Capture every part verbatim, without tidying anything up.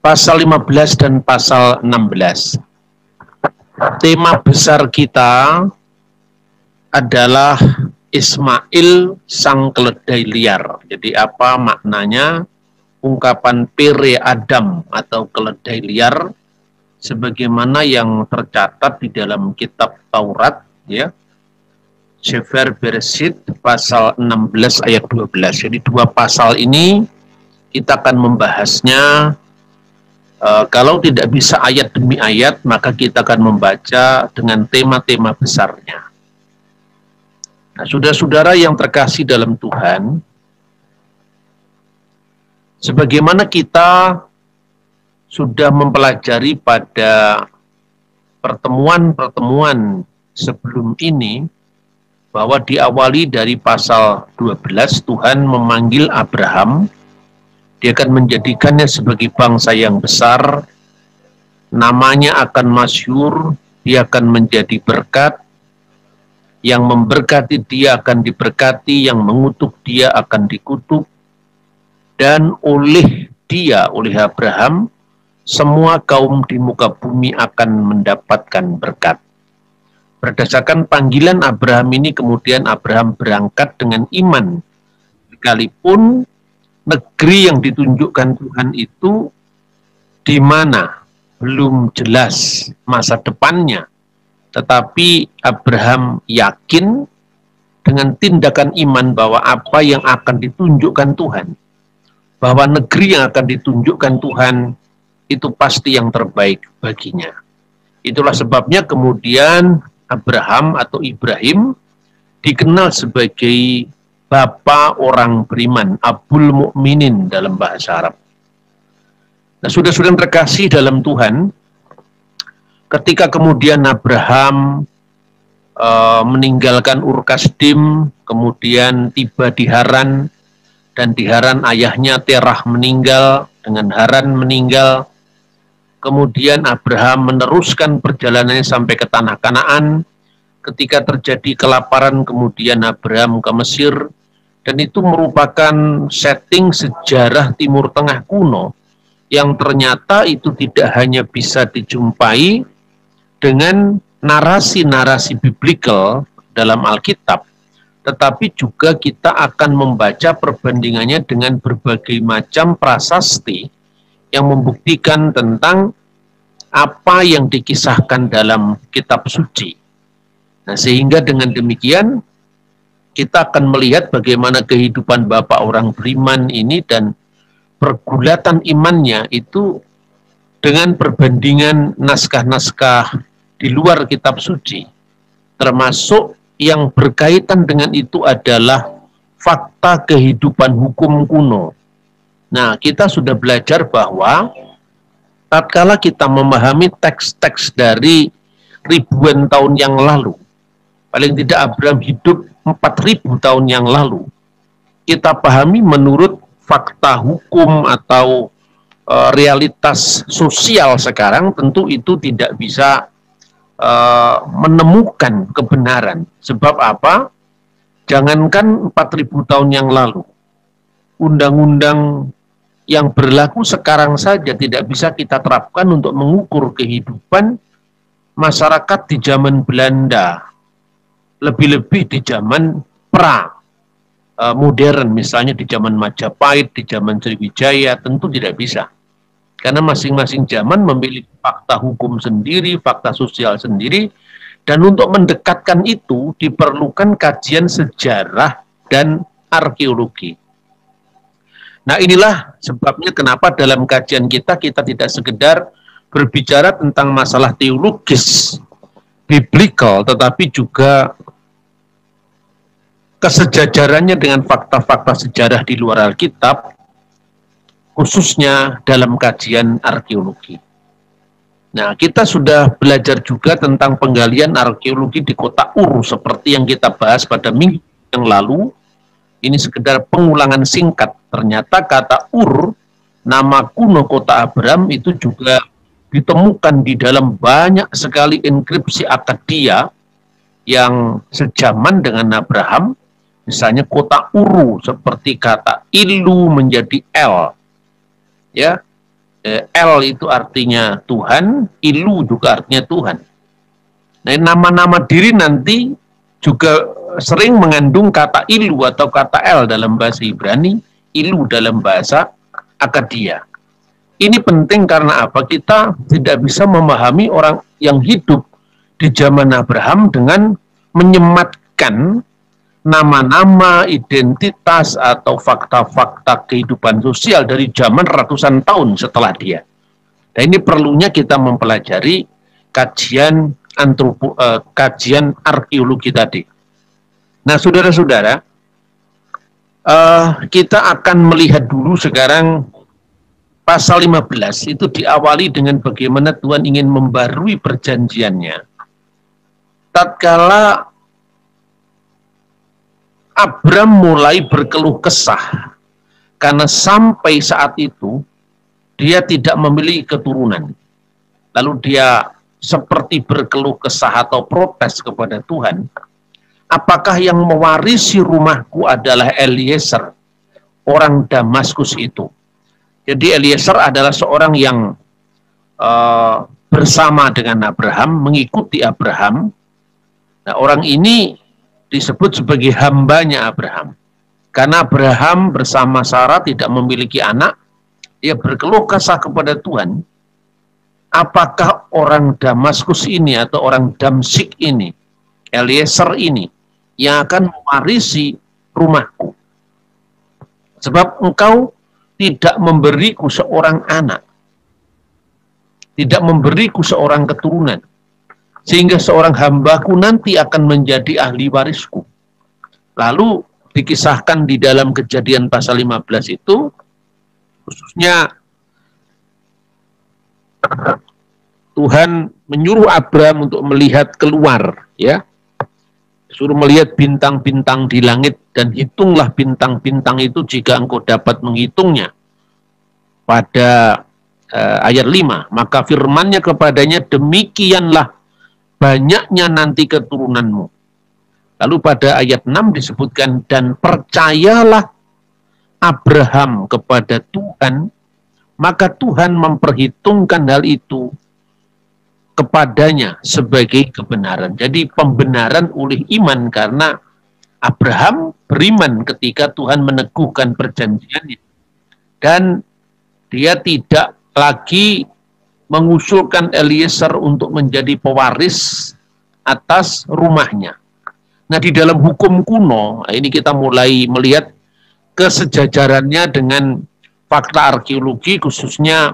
pasal lima belas dan pasal enam belas. Tema besar kita adalah Ismail sang keledai liar. Jadi apa maknanya ungkapan pere Adam atau keledai liar sebagaimana yang tercatat di dalam kitab Taurat, ya, Sefer Bereshit pasal enam belas ayat dua belas. Jadi dua pasal ini kita akan membahasnya. Uh, kalau tidak bisa ayat demi ayat, maka kita akan membaca dengan tema-tema besarnya. Nah, saudara-saudara yang terkasih dalam Tuhan, sebagaimana kita sudah mempelajari pada pertemuan-pertemuan sebelum ini, bahwa diawali dari pasal dua belas, Tuhan memanggil Abraham. Dia akan menjadikannya sebagai bangsa yang besar, namanya akan masyhur, dia akan menjadi berkat, yang memberkati dia akan diberkati, yang mengutuk dia akan dikutuk, dan oleh dia, oleh Abraham, semua kaum di muka bumi akan mendapatkan berkat. Berdasarkan panggilan Abraham ini, kemudian Abraham berangkat dengan iman, sekalipun negeri yang ditunjukkan Tuhan itu di mana belum jelas masa depannya, tetapi Abraham yakin dengan tindakan iman bahwa apa yang akan ditunjukkan Tuhan, bahwa negeri yang akan ditunjukkan Tuhan itu pasti yang terbaik baginya. Itulah sebabnya kemudian Abraham atau Ibrahim dikenal sebagai Bapa orang beriman, Abul Mukminin dalam bahasa Arab. Nah, saudara-saudara yang terkasih dalam Tuhan, ketika kemudian Abraham e, meninggalkan Ur Kasdim, kemudian tiba di Haran, dan di Haran ayahnya Terah meninggal, dengan Haran meninggal, kemudian Abraham meneruskan perjalanannya sampai ke tanah Kanaan. Ketika terjadi kelaparan, kemudian Abraham ke Mesir. Dan itu merupakan setting sejarah Timur Tengah kuno yang ternyata itu tidak hanya bisa dijumpai dengan narasi-narasi biblikal dalam Alkitab, tetapi juga kita akan membaca perbandingannya dengan berbagai macam prasasti yang membuktikan tentang apa yang dikisahkan dalam kitab suci. Nah, sehingga dengan demikian kita akan melihat bagaimana kehidupan Bapak orang beriman ini dan pergulatan imannya itu dengan perbandingan naskah-naskah di luar kitab suci. Termasuk yang berkaitan dengan itu adalah fakta kehidupan hukum kuno. Nah, kita sudah belajar bahwa tatkala kita memahami teks-teks dari ribuan tahun yang lalu, paling tidak Abraham hidup empat ribu tahun yang lalu, kita pahami menurut fakta hukum atau e, realitas sosial sekarang, tentu itu tidak bisa e, menemukan kebenaran. Sebab apa? Jangankan empat ribu tahun yang lalu, undang-undang yang berlaku sekarang saja tidak bisa kita terapkan untuk mengukur kehidupan masyarakat di zaman Belanda, lebih-lebih di zaman pra uh, modern, misalnya di zaman Majapahit, di zaman Sriwijaya, tentu tidak bisa. Karena masing-masing zaman memiliki fakta hukum sendiri, fakta sosial sendiri, dan untuk mendekatkan itu diperlukan kajian sejarah dan arkeologi. Nah, inilah sebabnya kenapa dalam kajian kita, kita tidak sekedar berbicara tentang masalah teologis, biblikal, tetapi juga kesejajarannya dengan fakta-fakta sejarah di luar Alkitab, khususnya dalam kajian arkeologi. Nah, kita sudah belajar juga tentang penggalian arkeologi di kota Ur, seperti yang kita bahas pada minggu yang lalu. Ini sekedar pengulangan singkat. Ternyata kata Ur, nama kuno kota Abraham, itu juga ditemukan di dalam banyak sekali inskripsi Akkadia yang sejaman dengan Abraham. Misalnya kota Uru, seperti kata Ilu menjadi El, ya, Eh, El itu artinya Tuhan, Ilu juga artinya Tuhan. Nah, nama-nama diri nanti juga sering mengandung kata Ilu atau kata El dalam bahasa Ibrani, Ilu dalam bahasa Akkadia. Ini penting karena apa? Kita tidak bisa memahami orang yang hidup di zaman Abraham dengan menyematkan nama-nama, identitas, atau fakta-fakta kehidupan sosial dari zaman ratusan tahun setelah dia. Dan ini perlunya kita mempelajari kajian antropo, eh, kajian arkeologi tadi. Nah, saudara-saudara, eh, kita akan melihat dulu sekarang pasal lima belas itu diawali dengan bagaimana Tuhan ingin membarui perjanjiannya. Tatkala Abram mulai berkeluh kesah karena sampai saat itu dia tidak memiliki keturunan. Lalu dia seperti berkeluh kesah atau protes kepada Tuhan. Apakah yang mewarisi rumahku adalah Eliezer, orang Damaskus itu? Jadi Eliezer adalah seorang yang uh, bersama dengan Abraham, mengikuti Abraham. Nah, orang ini disebut sebagai hambanya Abraham. Karena Abraham bersama Sarah tidak memiliki anak, dia berkeluh kesah kepada Tuhan. Apakah orang Damaskus ini atau orang Damsik ini, Eliezer ini, yang akan mewarisi rumahku? Sebab engkau tidak memberiku seorang anak, tidak memberiku seorang keturunan, sehingga seorang hambaku nanti akan menjadi ahli warisku. Lalu dikisahkan di dalam Kejadian pasal lima belas itu, khususnya Tuhan menyuruh Abram untuk melihat keluar, ya, suruh melihat bintang-bintang di langit, dan hitunglah bintang-bintang itu jika engkau dapat menghitungnya. Pada uh, ayat lima, maka firman-Nya kepadanya, demikianlah banyaknya nanti keturunanmu. Lalu pada ayat enam disebutkan, dan percayalah Abraham kepada Tuhan, maka Tuhan memperhitungkan hal itu kepadanya sebagai kebenaran. Jadi pembenaran oleh iman, karena Abraham beriman ketika Tuhan meneguhkan perjanjiannya. Dan dia tidak lagi mengusulkan Eliezer untuk menjadi pewaris atas rumahnya. Nah, di dalam hukum kuno, ini kita mulai melihat kesejajarannya dengan fakta arkeologi, khususnya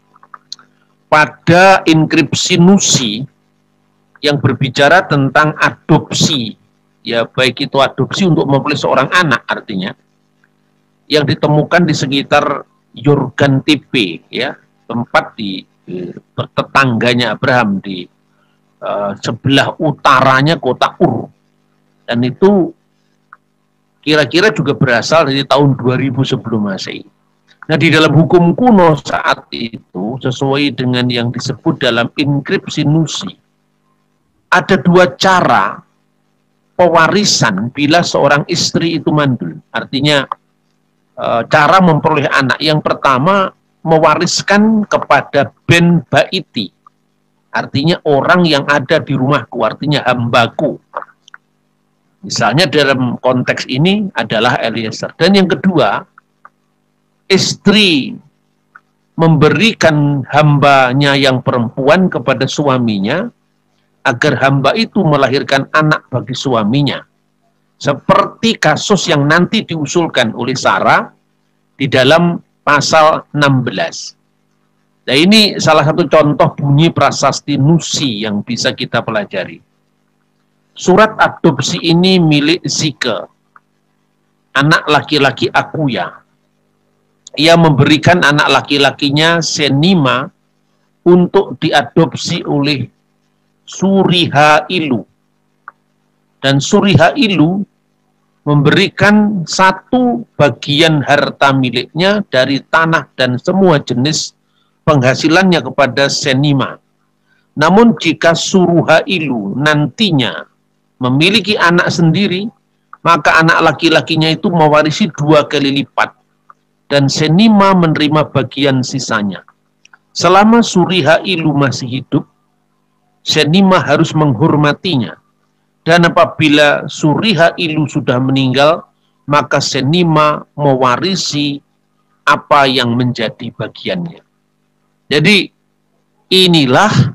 pada inskripsi Nusi yang berbicara tentang adopsi, ya, baik itu adopsi untuk memilih seorang anak artinya, yang ditemukan di sekitar Yorgan Tepe, ya, tempat di, di tetangganya Abraham di uh, sebelah utaranya kota Ur, dan itu kira-kira juga berasal dari tahun dua ribu sebelum Masehi. Nah, di dalam hukum kuno saat itu, sesuai dengan yang disebut dalam inskripsi Nusi, ada dua cara pewarisan bila seorang istri itu mandul. Artinya, e, cara memperoleh anak. Yang pertama, mewariskan kepada ben baiti. Artinya orang yang ada di rumahku, artinya hambaku. Misalnya dalam konteks ini adalah Eliezer. Dan yang kedua, istri memberikan hambanya yang perempuan kepada suaminya agar hamba itu melahirkan anak bagi suaminya. Seperti kasus yang nanti diusulkan oleh Sarah di dalam pasal enam belas. Nah, ini salah satu contoh bunyi prasasti Nusi yang bisa kita pelajari. Surat adopsi ini milik Zike, anak laki-laki Akuya. Ia memberikan anak laki-lakinya Senima untuk diadopsi oleh Surihailu. Dan Surihailu memberikan satu bagian harta miliknya dari tanah dan semua jenis penghasilannya kepada Senima. Namun jika Surihailu nantinya memiliki anak sendiri, maka anak laki-lakinya itu mewarisi dua kali lipat, dan Senima menerima bagian sisanya. Selama Suriha Ilu masih hidup, Senima harus menghormatinya. Dan apabila Suriha Ilu sudah meninggal, maka Senima mewarisi apa yang menjadi bagiannya. Jadi inilah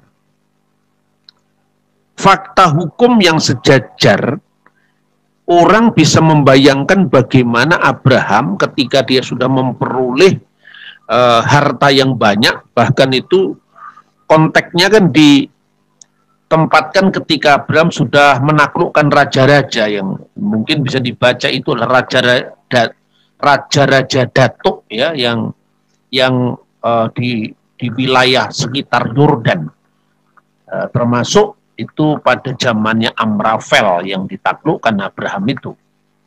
fakta hukum yang sejajar. Orang bisa membayangkan bagaimana Abraham ketika dia sudah memperoleh uh, harta yang banyak, bahkan itu konteksnya kan ditempatkan ketika Abraham sudah menaklukkan raja-raja yang mungkin bisa dibaca itu adalah raja-raja raja-raja Datuk ya, yang yang uh, di di wilayah sekitar Yordan, uh, termasuk itu pada zamannya Amrafel yang ditaklukkan Abraham itu.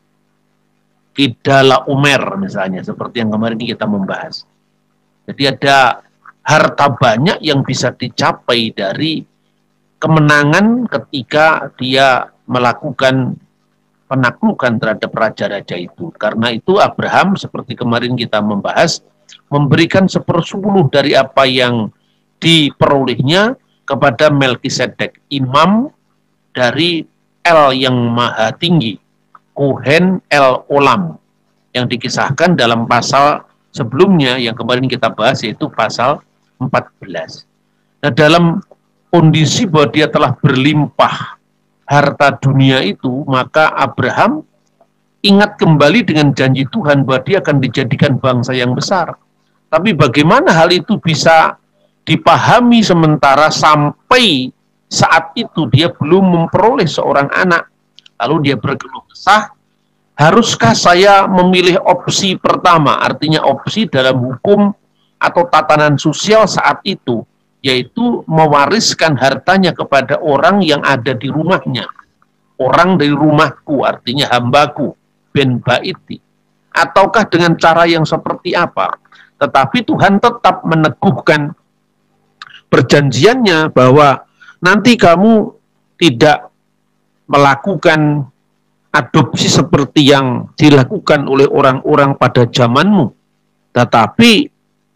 Kidala Umer misalnya, seperti yang kemarin kita membahas. Jadi ada harta banyak yang bisa dicapai dari kemenangan ketika dia melakukan penaklukan terhadap raja-raja itu. Karena itu Abraham, seperti kemarin kita membahas, memberikan sepersepuluh dari apa yang diperolehnya kepada Melkisedek, imam dari El yang maha tinggi, Kohen El Olam, yang dikisahkan dalam pasal sebelumnya yang kemarin kita bahas, yaitu pasal empat belas. Nah, dalam kondisi bahwa dia telah berlimpah harta dunia itu, maka Abraham ingat kembali dengan janji Tuhan bahwa dia akan dijadikan bangsa yang besar. Tapi bagaimana hal itu bisa dipahami sementara sampai saat itu dia belum memperoleh seorang anak? Lalu dia berkeluh kesah, haruskah saya memilih opsi pertama, artinya opsi dalam hukum atau tatanan sosial saat itu, yaitu mewariskan hartanya kepada orang yang ada di rumahnya, orang dari rumahku, artinya hambaku, ben baiti, ataukah dengan cara yang seperti apa? Tetapi Tuhan tetap meneguhkan perjanjiannya bahwa nanti kamu tidak melakukan adopsi seperti yang dilakukan oleh orang-orang pada zamanmu, tetapi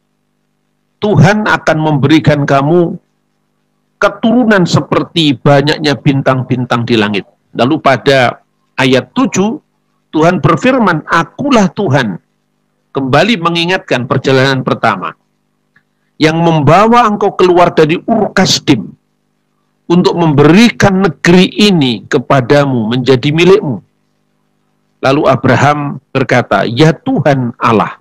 Tuhan akan memberikan kamu keturunan seperti banyaknya bintang-bintang di langit. Lalu pada ayat tujuh, Tuhan berfirman, akulah Tuhan, kembali mengingatkan perjalanan pertama, yang membawa engkau keluar dari Ur Kasdim untuk memberikan negeri ini kepadamu menjadi milikmu. Lalu Abraham berkata, ya Tuhan Allah,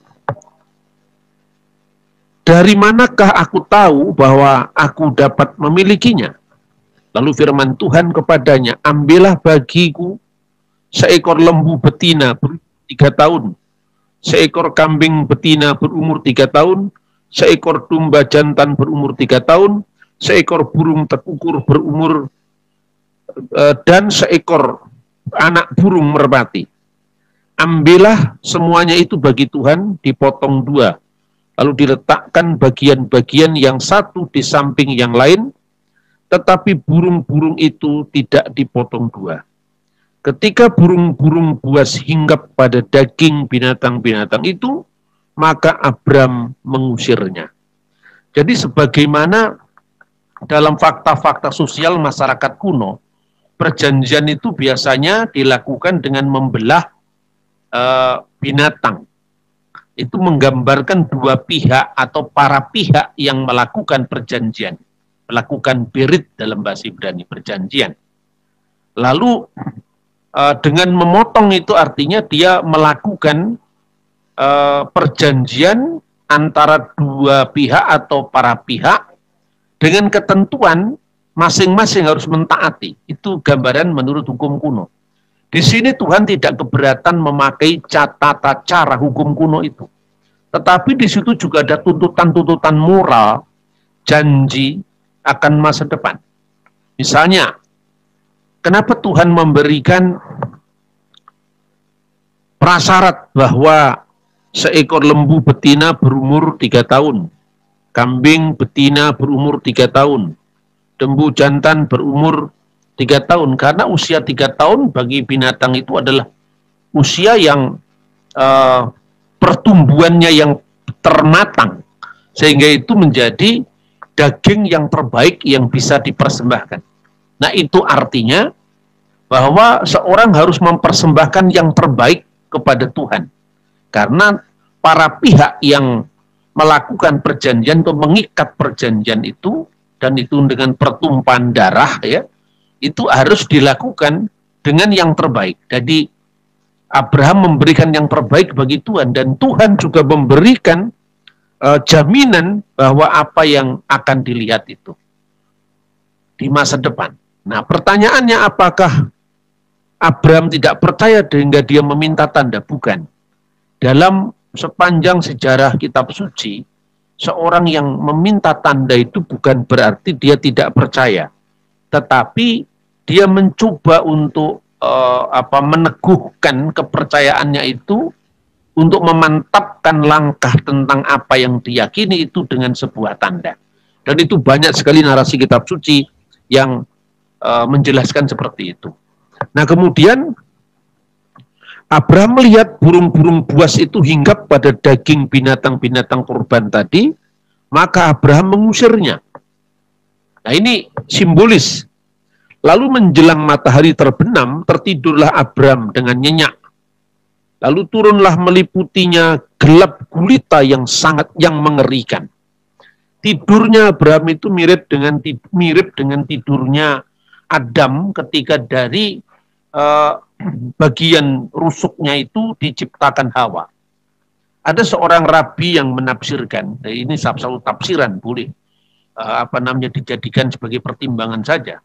dari manakah aku tahu bahwa aku dapat memilikinya? Lalu firman Tuhan kepadanya, ambillah bagiku seekor lembu betina berumur tiga tahun, seekor kambing betina berumur tiga tahun, seekor domba jantan berumur tiga tahun, seekor burung tekukur berumur, uh, dan seekor anak burung merpati. Ambillah semuanya itu bagi Tuhan, dipotong dua, lalu diletakkan bagian-bagian yang satu di samping yang lain, tetapi burung-burung itu tidak dipotong dua. Ketika burung-burung buas hinggap pada daging binatang-binatang itu, maka Abram mengusirnya. Jadi sebagaimana dalam fakta-fakta sosial masyarakat kuno, perjanjian itu biasanya dilakukan dengan membelah uh, binatang. Itu menggambarkan dua pihak atau para pihak yang melakukan perjanjian, melakukan berit dalam bahasa Ibrani, perjanjian. Lalu uh, dengan memotong itu artinya dia melakukan uh, perjanjian antara dua pihak atau para pihak dengan ketentuan masing-masing harus mentaati. Itu gambaran menurut hukum kuno. Di sini Tuhan tidak keberatan memakai tata cara hukum kuno itu. Tetapi di situ juga ada tuntutan-tuntutan moral, janji akan masa depan. Misalnya, kenapa Tuhan memberikan prasyarat bahwa seekor lembu betina berumur tiga tahun, kambing betina berumur tiga tahun, lembu jantan berumur tiga tahun, karena usia tiga tahun bagi binatang itu adalah usia yang uh, pertumbuhannya yang termatang, Sehingga itu menjadi daging yang terbaik yang bisa dipersembahkan. Nah, itu artinya bahwa seorang harus mempersembahkan yang terbaik kepada Tuhan. Karena para pihak yang melakukan perjanjian atau mengikat perjanjian itu, dan itu dengan pertumpahan darah, ya, itu harus dilakukan dengan yang terbaik. Jadi Abraham memberikan yang terbaik bagi Tuhan, dan Tuhan juga memberikan uh, jaminan bahwa apa yang akan dilihat itu di masa depan. Nah, pertanyaannya, apakah Abraham tidak percaya sehingga dia meminta tanda? Bukan. Dalam sepanjang sejarah kitab suci, seorang yang meminta tanda itu bukan berarti dia tidak percaya, tetapi dia mencoba untuk uh, apa meneguhkan kepercayaannya itu, untuk memantapkan langkah tentang apa yang diyakini itu dengan sebuah tanda. Dan itu banyak sekali narasi kitab suci yang uh, menjelaskan seperti itu. Nah, kemudian Abraham melihat burung-burung buas itu hinggap pada daging binatang-binatang kurban tadi, maka Abraham mengusirnya. Nah, ini simbolis. Lalu menjelang matahari terbenam, tertidurlah Abraham dengan nyenyak. Lalu turunlah meliputinya gelap gulita yang sangat yang mengerikan. Tidurnya Abraham itu mirip dengan mirip dengan tidurnya Adam ketika dari uh, bagian rusuknya itu diciptakan Hawa. Ada seorang rabi yang menafsirkan, ini satu tafsiran, boleh uh, apa namanya dijadikan sebagai pertimbangan saja.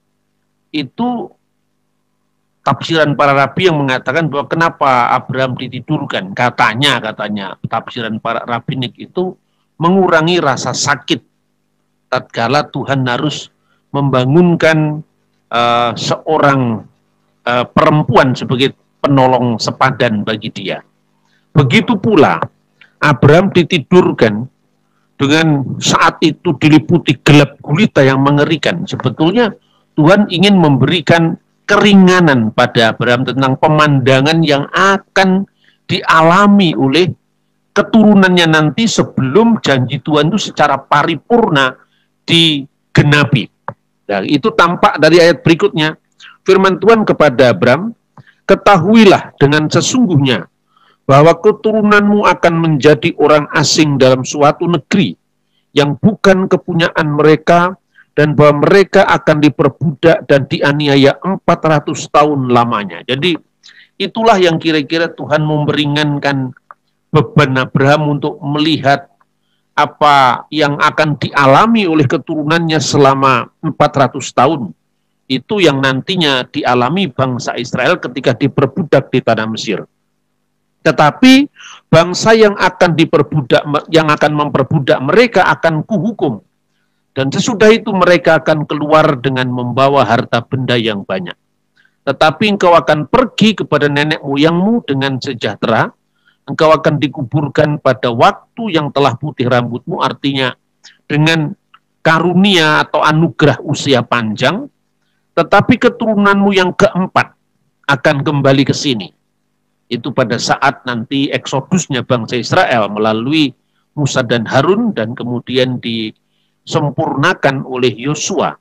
Itu tafsiran para rabi yang mengatakan bahwa kenapa Abraham ditidurkan, katanya katanya tafsiran para rabinik itu mengurangi rasa sakit tatkala Tuhan harus membangunkan uh, seorang uh, perempuan sebagai penolong sepadan bagi dia. Begitu pula Abraham ditidurkan dengan saat itu diliputi gelap gulita yang mengerikan. Sebetulnya Tuhan ingin memberikan keringanan pada Abraham tentang pemandangan yang akan dialami oleh keturunannya nanti sebelum janji Tuhan itu secara paripurna digenapi. Nah, itu tampak dari ayat berikutnya. Firman Tuhan kepada Abraham, ketahuilah dengan sesungguhnya bahwa keturunanmu akan menjadi orang asing dalam suatu negeri yang bukan kepunyaan mereka, dan bahwa mereka akan diperbudak dan dianiaya empat ratus tahun lamanya. Jadi itulah yang kira-kira Tuhan memperingankan beban Abraham untuk melihat apa yang akan dialami oleh keturunannya selama empat ratus tahun. Itu yang nantinya dialami bangsa Israel ketika diperbudak di tanah Mesir. Tetapi bangsa yang akan diperbudak, yang akan memperbudak mereka akan kuhukum. Dan sesudah itu mereka akan keluar dengan membawa harta benda yang banyak. Tetapi engkau akan pergi kepada nenek moyangmu dengan sejahtera, engkau akan dikuburkan pada waktu yang telah putih rambutmu, artinya dengan karunia atau anugerah usia panjang, tetapi keturunanmu yang keempat akan kembali ke sini. Itu pada saat nanti eksodusnya bangsa Israel melalui Musa dan Harun, dan kemudian di sempurnakan oleh Yosua.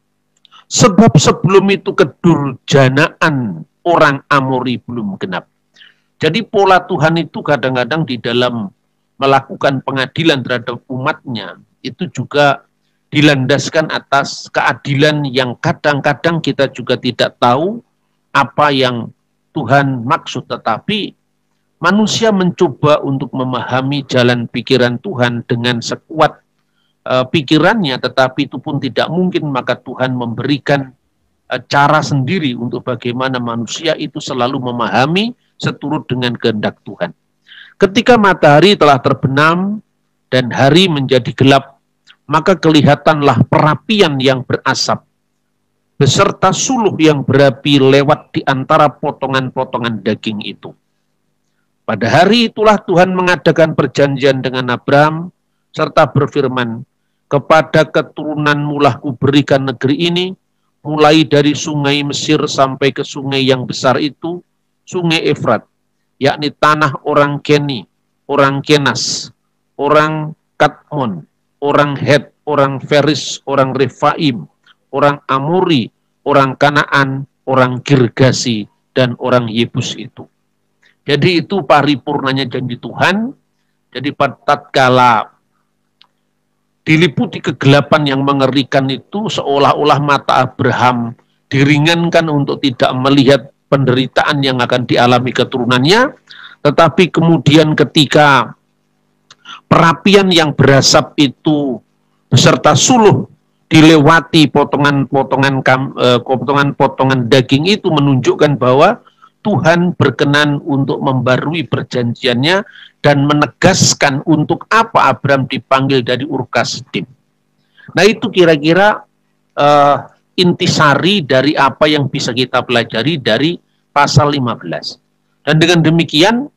Sebab sebelum itu kedurjanaan orang Amori belum genap. Jadi pola Tuhan itu kadang-kadang di dalam melakukan pengadilan terhadap umatnya, itu juga dilandaskan atas keadilan yang kadang-kadang kita juga tidak tahu apa yang Tuhan maksud. Tetapi manusia mencoba untuk memahami jalan pikiran Tuhan dengan sekuat Uh, pikirannya, tetapi itu pun tidak mungkin, maka Tuhan memberikan uh, cara sendiri untuk bagaimana manusia itu selalu memahami seturut dengan kehendak Tuhan. Ketika matahari telah terbenam dan hari menjadi gelap, maka kelihatanlah perapian yang berasap beserta suluh yang berapi lewat di antara potongan-potongan daging itu. Pada hari itulah Tuhan mengadakan perjanjian dengan Abraham serta berfirman, kepada keturunanmu lah kuberikan negeri ini, mulai dari sungai Mesir sampai ke sungai yang besar itu, sungai Efrat, yakni tanah orang Keni, orang Kenas, orang Kadmon, orang Het, orang Feris, orang Refaim, orang Amori, orang Kanaan, orang Girgasi, dan orang Yebus itu. Jadi itu paripurnanya janji Tuhan. Jadi tatkala diliputi kegelapan yang mengerikan itu, seolah-olah mata Abraham diringankan untuk tidak melihat penderitaan yang akan dialami keturunannya, tetapi kemudian ketika perapian yang berasap itu beserta suluh dilewati potongan-potongan potongan-potongan daging itu menunjukkan bahwa Tuhan berkenan untuk membarui perjanjiannya dan menegaskan untuk apa Abraham dipanggil dari Ur Kasdim. Nah itu kira-kira uh, intisari dari apa yang bisa kita pelajari dari pasal lima belas. Dan dengan demikian,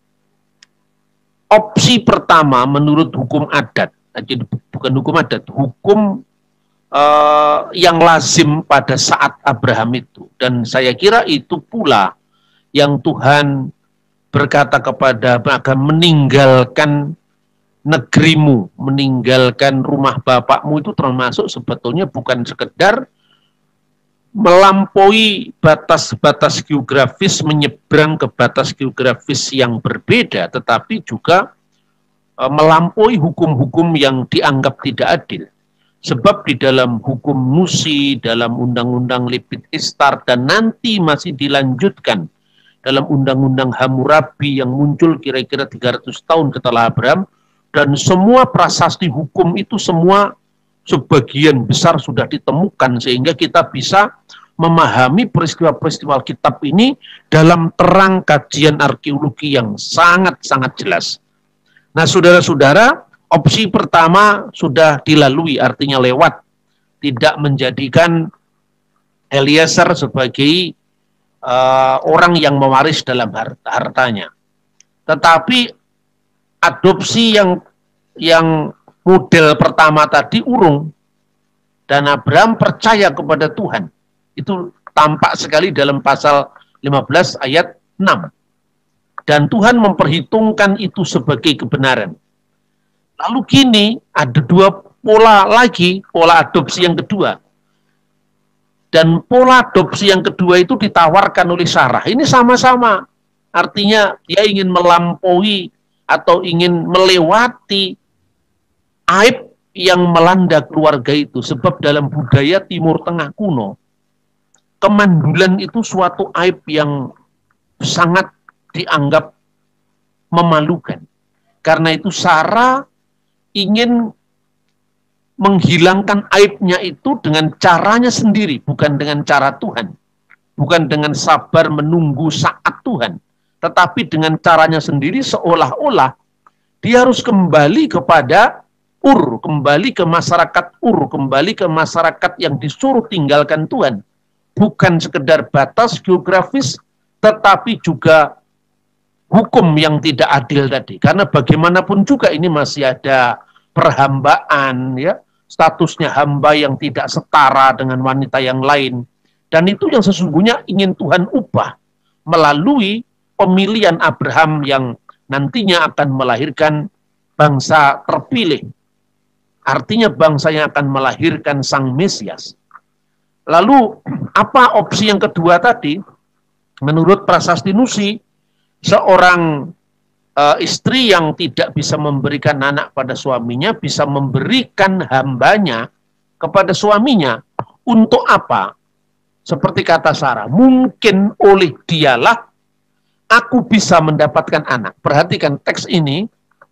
opsi pertama menurut hukum adat, jadi bukan hukum adat, hukum uh, yang lazim pada saat Abraham itu. Dan saya kira itu pula yang Tuhan berkata kepada Abraham, meninggalkan negerimu, meninggalkan rumah bapakmu, itu termasuk sebetulnya bukan sekedar melampaui batas-batas geografis, menyeberang ke batas geografis yang berbeda, tetapi juga e, melampaui hukum-hukum yang dianggap tidak adil. Sebab di dalam hukum Nusi, dalam undang-undang Levit Ishtar, dan nanti masih dilanjutkan dalam undang-undang Hammurabi yang muncul kira-kira tiga ratus tahun setelah Abraham, dan semua prasasti hukum itu semua sebagian besar sudah ditemukan sehingga kita bisa memahami peristiwa-peristiwa kitab ini dalam terang kajian arkeologi yang sangat-sangat jelas. Nah, saudara-saudara, opsi pertama sudah dilalui, artinya lewat, tidak menjadikan Eliezer sebagai uh, orang yang mewaris dalam harta hartanya. Tetapi adopsi yang yang model pertama tadi urung, dan Abraham percaya kepada Tuhan. Itu tampak sekali dalam pasal lima belas ayat enam. Dan Tuhan memperhitungkan itu sebagai kebenaran. Lalu kini ada dua pola lagi, pola adopsi yang kedua. Dan pola adopsi yang kedua itu ditawarkan oleh Sarah. Ini sama-sama. Artinya dia ingin melampaui atau ingin melewati aib yang melanda keluarga itu. Sebab dalam budaya Timur Tengah kuno, kemandulan itu suatu aib yang sangat dianggap memalukan. Karena itu Sarah ingin menghilangkan aibnya itu dengan caranya sendiri, bukan dengan cara Tuhan. Bukan dengan sabar menunggu saat Tuhan. Tetapi dengan caranya sendiri, seolah-olah dia harus kembali kepada Ur, kembali ke masyarakat Ur, kembali ke masyarakat yang disuruh tinggalkan Tuhan. Bukan sekedar batas geografis, tetapi juga hukum yang tidak adil tadi. Karena bagaimanapun juga ini masih ada perhambaan, ya, statusnya hamba yang tidak setara dengan wanita yang lain. Dan itu yang sesungguhnya ingin Tuhan ubah melalui pemilihan Abraham yang nantinya akan melahirkan bangsa terpilih. Artinya bangsa yang akan melahirkan Sang Mesias. Lalu apa opsi yang kedua tadi? Menurut prasasti Nusi, seorang uh, istri yang tidak bisa memberikan anak pada suaminya bisa memberikan hambanya kepada suaminya. Untuk apa? Seperti kata Sarah, mungkin oleh dialah aku bisa mendapatkan anak. Perhatikan teks ini.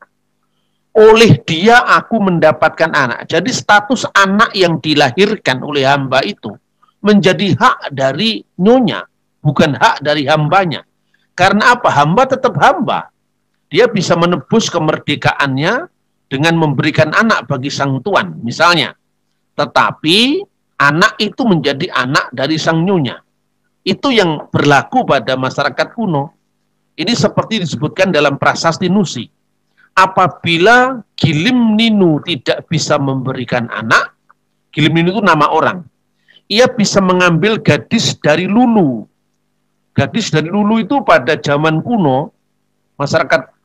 Oleh dia aku mendapatkan anak. Jadi status anak yang dilahirkan oleh hamba itu menjadi hak dari nyonya, bukan hak dari hambanya. Karena apa? Hamba tetap hamba. Dia bisa menebus kemerdekaannya dengan memberikan anak bagi sang tuan, misalnya. Tetapi anak itu menjadi anak dari sang nyonya. Itu yang berlaku pada masyarakat kuno. Ini seperti disebutkan dalam prasasti Nusi. Apabila Gilim Ninu tidak bisa memberikan anak, Gilim Ninu itu nama orang, ia bisa mengambil gadis dari Lulu. Gadis dari Lulu itu pada zaman kuno, masyarakat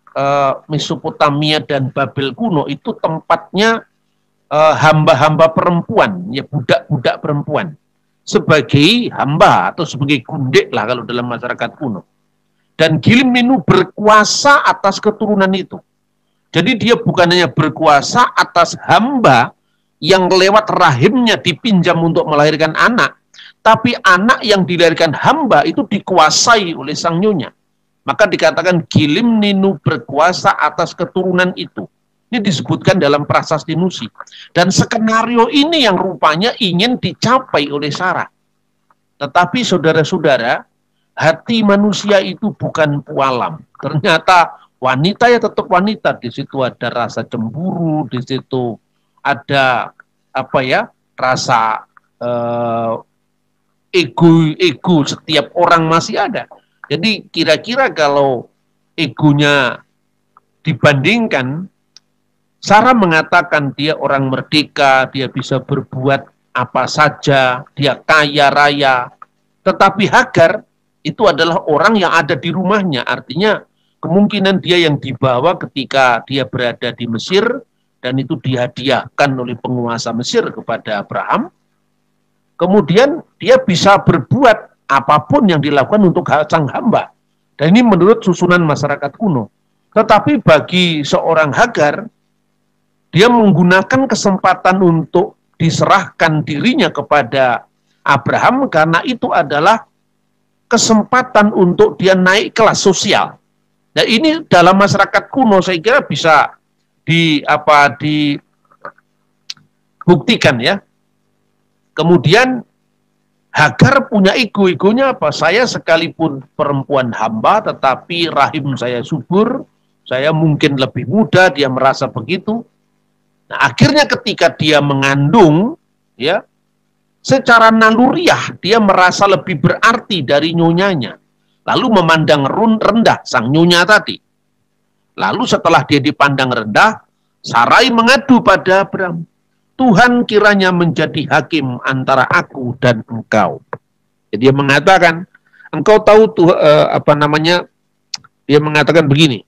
uh, Mesopotamia dan Babel kuno itu tempatnya hamba-hamba uh, perempuan, ya budak-budak perempuan, sebagai hamba atau sebagai gundek lah kalau dalam masyarakat kuno. Dan Gilim Ninu berkuasa atas keturunan itu. Jadi dia bukan hanya berkuasa atas hamba yang lewat rahimnya dipinjam untuk melahirkan anak, tapi anak yang dilahirkan hamba itu dikuasai oleh sang nyonya. Maka dikatakan Gilim Ninu berkuasa atas keturunan itu. Ini disebutkan dalam Prasasti Nusi. Dan skenario ini yang rupanya ingin dicapai oleh Sarah. Tetapi saudara-saudara, hati manusia itu bukan pualam. Ternyata wanita ya tetap wanita. Di situ ada rasa cemburu, di situ ada apa ya, rasa uh, ego, ego setiap orang masih ada. Jadi kira-kira kalau egonya dibandingkan, Sarah mengatakan dia orang merdeka, dia bisa berbuat apa saja, dia kaya raya. Tetapi Hagar itu adalah orang yang ada di rumahnya. Artinya kemungkinan dia yang dibawa ketika dia berada di Mesir, dan itu dihadiahkan oleh penguasa Mesir kepada Abraham. Kemudian dia bisa berbuat apapun yang dilakukan untuk sang hamba. Dan ini menurut susunan masyarakat kuno. Tetapi bagi seorang Hagar, dia menggunakan kesempatan untuk diserahkan dirinya kepada Abraham karena itu adalah kesempatan untuk dia naik kelas sosial. Nah, ini dalam masyarakat kuno saya kira bisa di apa dibuktikan ya. Kemudian Hagar punya ego, egonya apa? Saya sekalipun perempuan hamba tetapi rahim saya subur, saya mungkin lebih muda, dia merasa begitu. Nah, akhirnya ketika dia mengandung, ya, secara naluriah dia merasa lebih berarti dari nyonyanya. Lalu memandang rendah sang nyonya tadi. Lalu setelah dia dipandang rendah, Sarai mengadu pada Abraham, Tuhan kiranya menjadi hakim antara aku dan engkau. Jadi dia mengatakan, engkau tahu tuh eh, apa namanya? Dia mengatakan begini.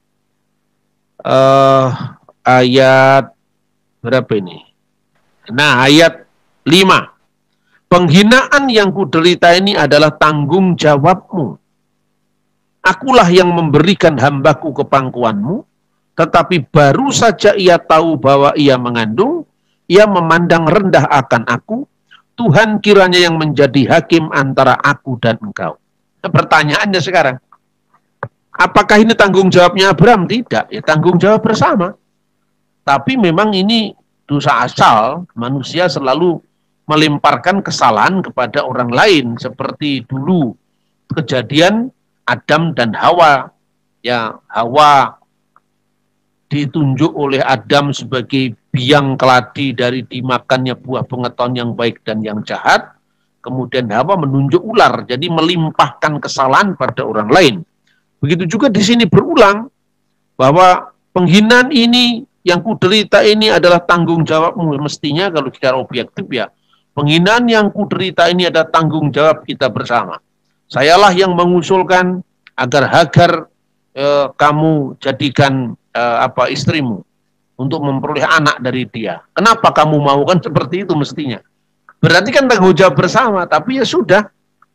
Eh, ayat berapa ini? Nah, ayat lima. Penghinaan yang kuderita ini adalah tanggung jawabmu. Akulah yang memberikan hambaku ke pangkuanmu, tetapi baru saja ia tahu bahwa ia mengandung, ia memandang rendah akan aku. Tuhan kiranya yang menjadi hakim antara aku dan engkau. Nah, pertanyaannya sekarang, apakah ini tanggung jawabnya Abraham? Tidak, ya tanggung jawab bersama. Tapi memang ini dosa asal, manusia selalu melemparkan kesalahan kepada orang lain. Seperti dulu kejadian Adam dan Hawa. Ya, Hawa ditunjuk oleh Adam sebagai biang keladi dari dimakannya buah pengetahuan yang baik dan yang jahat. Kemudian Hawa menunjuk ular, jadi melimpahkan kesalahan pada orang lain. Begitu juga di sini berulang bahwa penghinaan ini yang kuderita ini adalah tanggung jawabmu. Mestinya kalau secara objektif ya, penghinaan yang kuderita ini adalah tanggung jawab kita bersama. Sayalah yang mengusulkan agar Hagar eh, kamu jadikan eh, apa istrimu untuk memperoleh anak dari dia. Kenapa kamu mau? Kan seperti itu mestinya. Berarti kan tanggung jawab bersama, tapi ya sudah.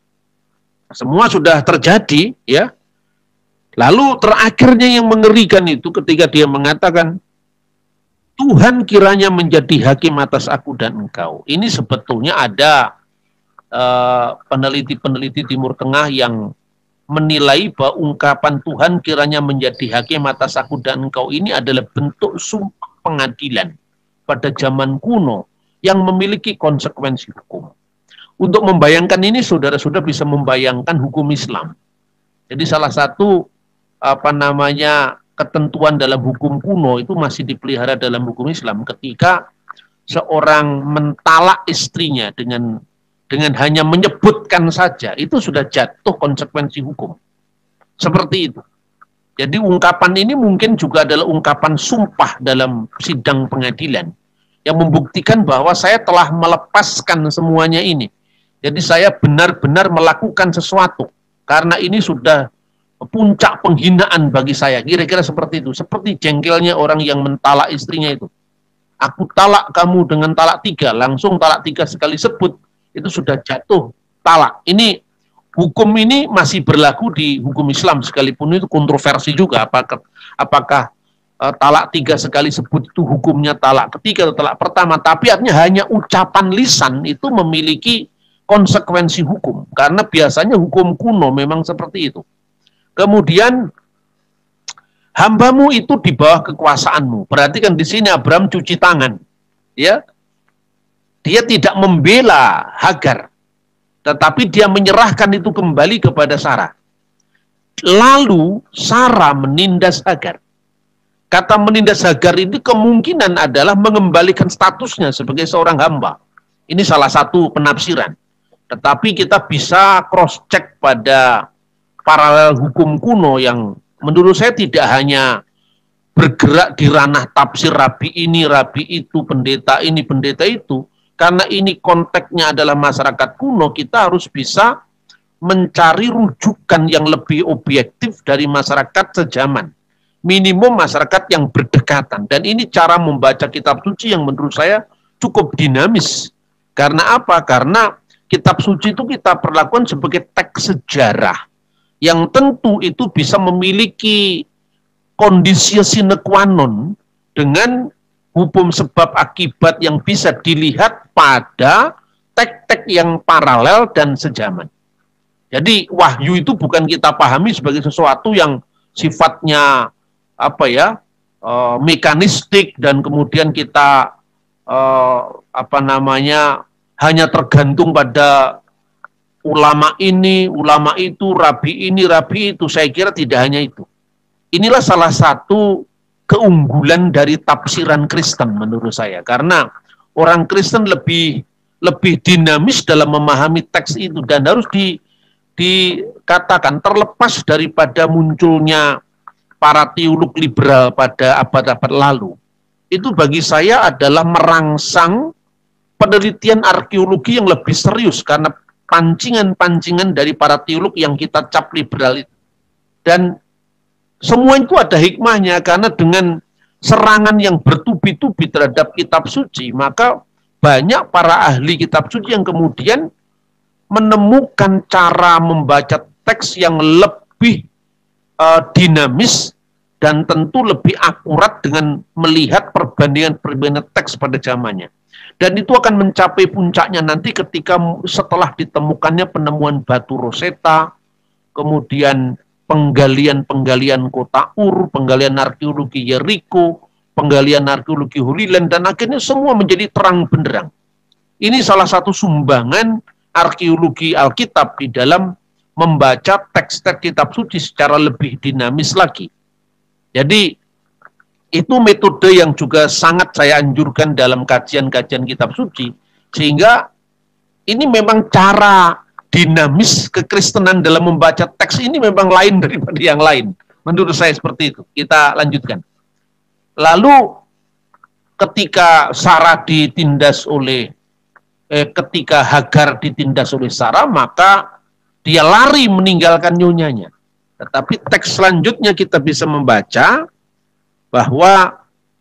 Semua sudah terjadi ya. Lalu terakhirnya yang mengerikan itu ketika dia mengatakan, Tuhan kiranya menjadi hakim atas aku dan engkau. Ini sebetulnya ada peneliti-peneliti uh, Timur Tengah yang menilai bahwa ungkapan Tuhan kiranya menjadi hakim atas aku dan engkau ini adalah bentuk sumpah pengadilan pada zaman kuno yang memiliki konsekuensi hukum. Untuk membayangkan ini, saudara-saudara bisa membayangkan hukum Islam. Jadi salah satu apa namanya ketentuan dalam hukum kuno itu masih dipelihara dalam hukum Islam ketika seorang mentalak istrinya dengan dengan hanya menyebutkan saja, itu sudah jatuh konsekuensi hukum. Seperti itu. Jadi ungkapan ini mungkin juga adalah ungkapan sumpah dalam sidang pengadilan yang membuktikan bahwa saya telah melepaskan semuanya ini. Jadi saya benar-benar melakukan sesuatu karena ini sudah puncak penghinaan bagi saya. Kira-kira seperti itu. Seperti jengkelnya orang yang mentalak istrinya itu. Aku talak kamu dengan talak tiga, langsung talak tiga sekali sebut, itu sudah jatuh talak. Ini hukum ini masih berlaku di hukum Islam, sekalipun itu kontroversi juga. Apakah, apakah uh, talak tiga sekali sebut itu hukumnya talak ketiga atau talak pertama. Tapi artinya hanya ucapan lisan itu memiliki konsekuensi hukum. Karena biasanya hukum kuno memang seperti itu. Kemudian hambamu itu di bawah kekuasaanmu. Berarti kan di sini Abraham cuci tangan, ya. Dia tidak membela Hagar, tetapi dia menyerahkan itu kembali kepada Sarah. Lalu Sarah menindas Hagar. Kata menindas Hagar ini kemungkinan adalah mengembalikan statusnya sebagai seorang hamba. Ini salah satu penafsiran. Tetapi kita bisa cross check pada paralel hukum kuno yang menurut saya tidak hanya bergerak di ranah tafsir rabi ini, rabi itu, pendeta ini, pendeta itu. Karena ini konteksnya adalah masyarakat kuno, kita harus bisa mencari rujukan yang lebih objektif dari masyarakat sejaman. Minimum masyarakat yang berdekatan. Dan ini cara membaca kitab suci yang menurut saya cukup dinamis. Karena apa? Karena kitab suci itu kita perlakukan sebagai teks sejarah. Yang tentu itu bisa memiliki kondisi sine qua non dengan hukum sebab akibat yang bisa dilihat pada teks-teks yang paralel dan sejaman. Jadi wahyu itu bukan kita pahami sebagai sesuatu yang sifatnya apa ya e, mekanistik dan kemudian kita e, apa namanya hanya tergantung pada ulama ini, ulama itu, rabi ini, rabi itu. Saya kira tidak hanya itu. Inilah salah satu keunggulan dari tafsiran Kristen menurut saya. Karena orang Kristen lebih lebih dinamis dalam memahami teks itu. Dan harus di, dikatakan terlepas daripada munculnya para teolog liberal pada abad-abad lalu. Itu bagi saya adalah merangsang penelitian arkeologi yang lebih serius. Karena pancingan-pancingan dari para teolog yang kita cap liberal itu. Dan semua itu ada hikmahnya, karena dengan serangan yang bertubi-tubi terhadap kitab suci, maka banyak para ahli kitab suci yang kemudian menemukan cara membaca teks yang lebih uh, dinamis dan tentu lebih akurat dengan melihat perbandingan-perbandingan teks pada zamannya. Dan itu akan mencapai puncaknya nanti ketika setelah ditemukannya penemuan batu Rosetta, kemudian penggalian-penggalian kota Ur, penggalian arkeologi Yeriko, penggalian arkeologi Holy Land, dan akhirnya semua menjadi terang benderang. Ini salah satu sumbangan arkeologi Alkitab di dalam membaca teks-teks kitab suci secara lebih dinamis lagi. Jadi itu metode yang juga sangat saya anjurkan dalam kajian-kajian kitab suci, sehingga ini memang cara dinamis kekristenan dalam membaca teks ini memang lain daripada yang lain. Menurut saya seperti itu. Kita lanjutkan. Lalu ketika Sarah ditindas oleh, eh, ketika Hagar ditindas oleh Sarah, maka dia lari meninggalkan nyonyanya. Tetapi teks selanjutnya kita bisa membaca bahwa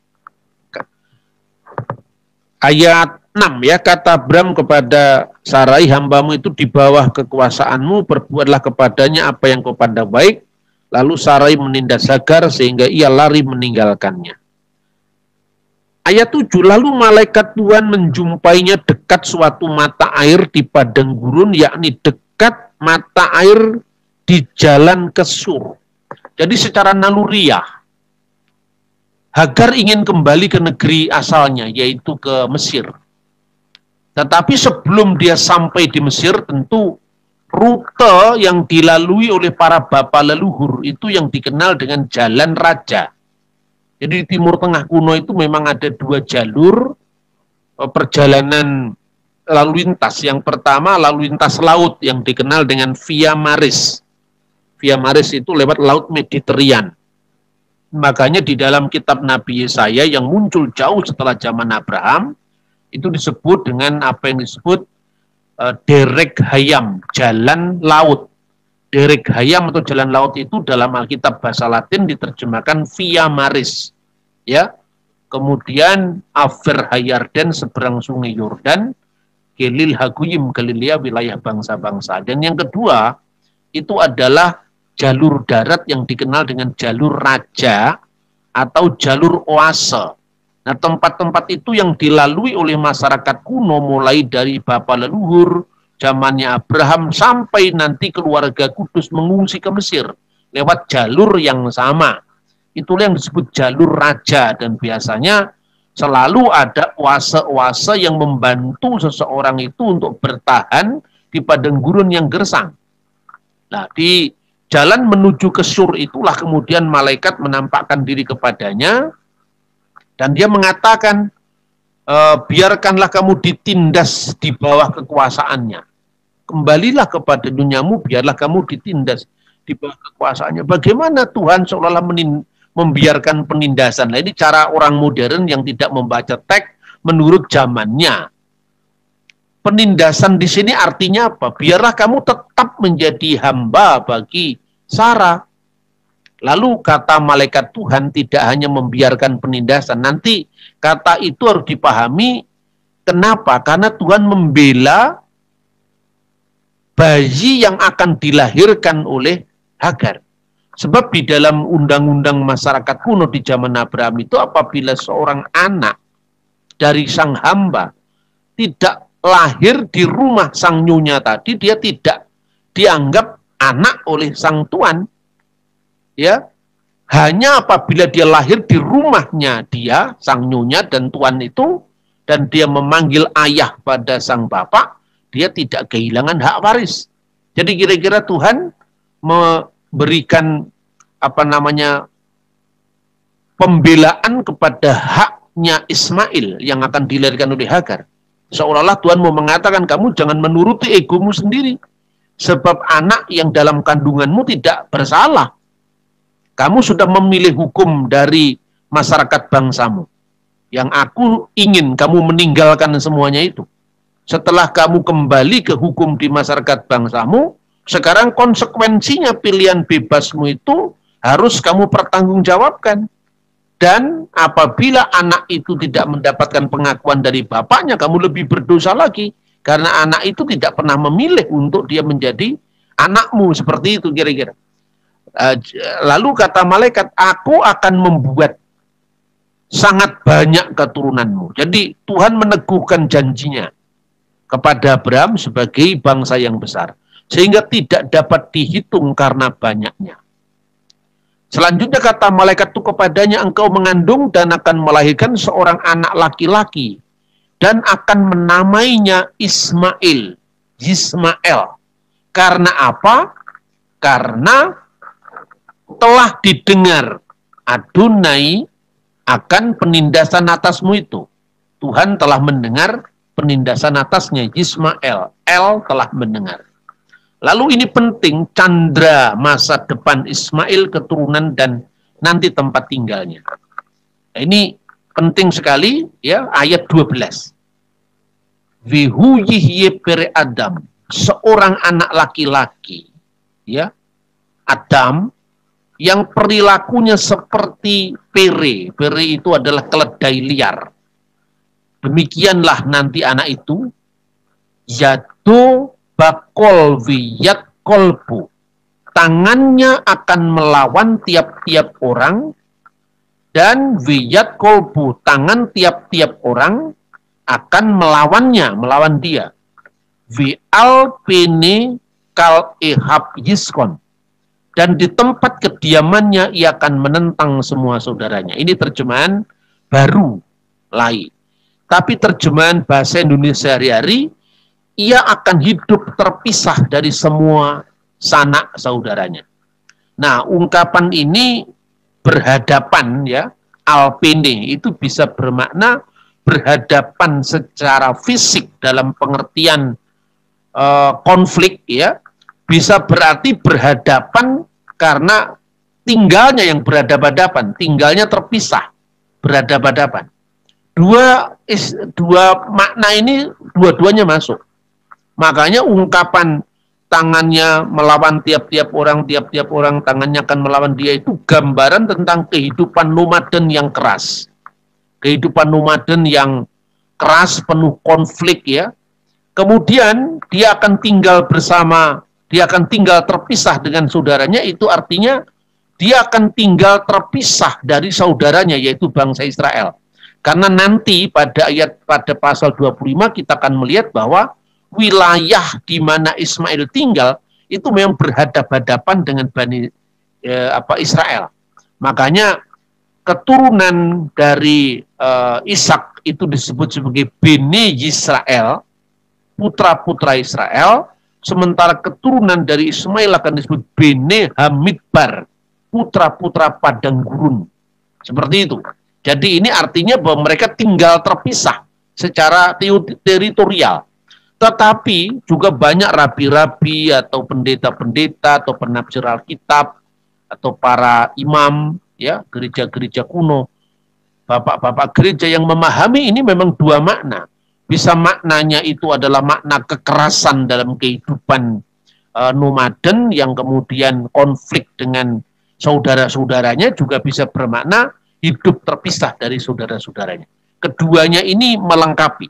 ayat enam ya, kata Abram kepada Sarai, hambamu itu di bawah kekuasaanmu, berbuatlah kepadanya apa yang kau pandang baik. Lalu Sarai menindas Hagar sehingga ia lari meninggalkannya. Ayat tujuh, lalu malaikat Tuhan menjumpainya dekat suatu mata air di padang gurun, yakni dekat mata air di jalan ke Sur. Jadi secara naluriah Hagar ingin kembali ke negeri asalnya, yaitu ke Mesir. Tetapi sebelum dia sampai di Mesir, tentu rute yang dilalui oleh para bapa leluhur itu yang dikenal dengan jalan raja. Jadi di Timur Tengah kuno itu memang ada dua jalur perjalanan lalu lintas. Yang pertama lalu lintas laut yang dikenal dengan Via Maris. Via Maris itu lewat Laut Mediterranean. Makanya di dalam kitab Nabi Yesaya yang muncul jauh setelah zaman Abraham, itu disebut dengan apa yang disebut uh, derek hayam, jalan laut. derek hayam atau jalan laut itu dalam Alkitab bahasa Latin diterjemahkan via maris, ya. Kemudian Aver Hayarden seberang sungai Yordan, Gelil Haguyim Galilea wilayah bangsa-bangsa. Dan yang kedua itu adalah jalur darat yang dikenal dengan jalur raja atau jalur oase. Nah, tempat-tempat itu yang dilalui oleh masyarakat kuno mulai dari bapa leluhur, zamannya Abraham sampai nanti keluarga Kudus mengungsi ke Mesir lewat jalur yang sama. Itulah yang disebut jalur raja dan biasanya selalu ada oase-oase yang membantu seseorang itu untuk bertahan di padang gurun yang gersang. Nah, di jalan menuju ke Sur itulah kemudian malaikat menampakkan diri kepadanya dan dia mengatakan, e, biarkanlah kamu ditindas di bawah kekuasaannya. Kembalilah kepada duniamu, biarlah kamu ditindas di bawah kekuasaannya. Bagaimana Tuhan seolah-olah membiarkan penindasan? Nah, ini cara orang modern yang tidak membaca teks menurut zamannya. Penindasan di sini artinya apa? Biarlah kamu tetap menjadi hamba bagi Sarah. Lalu kata malaikat Tuhan tidak hanya membiarkan penindasan. Nanti kata itu harus dipahami kenapa? Karena Tuhan membela bayi yang akan dilahirkan oleh Hagar. Sebab di dalam undang-undang masyarakat kuno di zaman Abraham itu apabila seorang anak dari sang hamba tidak lahir di rumah sang nyonya tadi, dia tidak dianggap anak oleh sang tuan. Ya, hanya apabila dia lahir di rumahnya dia, sang nyonya dan tuan itu, dan dia memanggil ayah pada sang bapak, dia tidak kehilangan hak waris. Jadi kira-kira Tuhan memberikan apa namanya pembelaan kepada haknya Ismail yang akan dilahirkan oleh Hagar. Seolah-olah Tuhan mau mengatakan kamu jangan menuruti egomu sendiri. Sebab anak yang dalam kandunganmu tidak bersalah. Kamu sudah memilih hukum dari masyarakat bangsamu. Yang aku ingin kamu meninggalkan semuanya itu. Setelah kamu kembali ke hukum di masyarakat bangsamu, sekarang konsekuensinya pilihan bebasmu itu harus kamu pertanggungjawabkan. Dan apabila anak itu tidak mendapatkan pengakuan dari bapaknya, kamu lebih berdosa lagi. Karena anak itu tidak pernah memilih untuk dia menjadi anakmu. Seperti itu kira-kira. Lalu kata malaikat, aku akan membuat sangat banyak keturunanmu. Jadi Tuhan meneguhkan janjinya kepada Abraham sebagai bangsa yang besar. Sehingga tidak dapat dihitung karena banyaknya. Selanjutnya kata malaikat itu kepadanya, engkau mengandung dan akan melahirkan seorang anak laki-laki dan akan menamainya Ismail. Ismail. Karena apa? Karena telah didengar Adonai akan penindasan atasmu itu. Tuhan telah mendengar penindasan atasnya, Ismail. El telah mendengar. Lalu ini penting, candra masa depan Ismail, keturunan dan nanti tempat tinggalnya. Nah, ini penting sekali ya, ayat dua belas. Vihu yihye pere Adam, seorang anak laki-laki ya, Adam yang perilakunya seperti pere. Pere itu adalah keledai liar. Demikianlah nanti anak itu yado bakol wiyat kolbu. Tangannya akan melawan tiap-tiap orang dan wiyat kolbu. Tangan tiap-tiap orang akan melawannya, melawan dia. Wi'al pene kal ehab yiskon. Dan di tempat kediamannya ia akan menentang semua saudaranya. Ini terjemahan baru lain. Tapi terjemahan bahasa Indonesia hari-hari, ia akan hidup terpisah dari semua sanak saudaranya. Nah, ungkapan ini berhadapan ya, alpene itu bisa bermakna berhadapan secara fisik dalam pengertian uh, konflik ya, bisa berarti berhadapan karena tinggalnya yang berhadapan-hadapan, tinggalnya terpisah, berhadapan-hadapan. Dua dua makna ini dua-duanya masuk. Makanya ungkapan tangannya melawan tiap-tiap orang, tiap-tiap orang tangannya akan melawan dia, itu gambaran tentang kehidupan nomaden yang keras. Kehidupan nomaden yang keras, penuh konflik ya. Kemudian dia akan tinggal bersama, dia akan tinggal terpisah dengan saudaranya, itu artinya dia akan tinggal terpisah dari saudaranya, yaitu bangsa Israel. Karena nanti pada ayat pada pasal dua puluh lima kita akan melihat bahwa wilayah di mana Ismail tinggal itu memang berhadapan-hadapan dengan Bani eh, apa Israel. Makanya keturunan dari eh, Ishak itu disebut sebagai Bani Israel, putra-putra Israel, sementara keturunan dari Ismail akan disebut Bani Hamidbar, putra-putra padang gurun. Seperti itu. Jadi ini artinya bahwa mereka tinggal terpisah secara teritorial. Tetapi juga banyak rabi-rabi atau pendeta-pendeta atau penafsir Alkitab atau para imam ya, gereja-gereja kuno, bapak-bapak gereja yang memahami ini memang dua makna. Bisa maknanya itu adalah makna kekerasan dalam kehidupan uh, nomaden yang kemudian konflik dengan saudara-saudaranya, juga bisa bermakna hidup terpisah dari saudara-saudaranya. Keduanya ini melengkapi.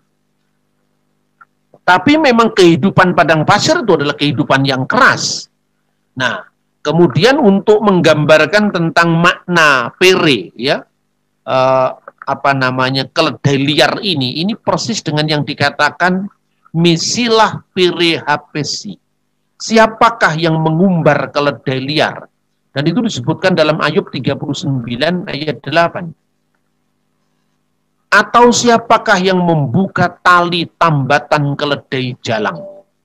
Tapi memang kehidupan padang pasir itu adalah kehidupan yang keras. Nah, kemudian untuk menggambarkan tentang makna pere, ya, eh, apa namanya, keledai liar ini, ini persis dengan yang dikatakan misilah pere hapesi. Siapakah yang mengumbar keledai liar? Dan itu disebutkan dalam Ayub tiga puluh sembilan ayat delapan. Atau siapakah yang membuka tali tambatan keledai jalang?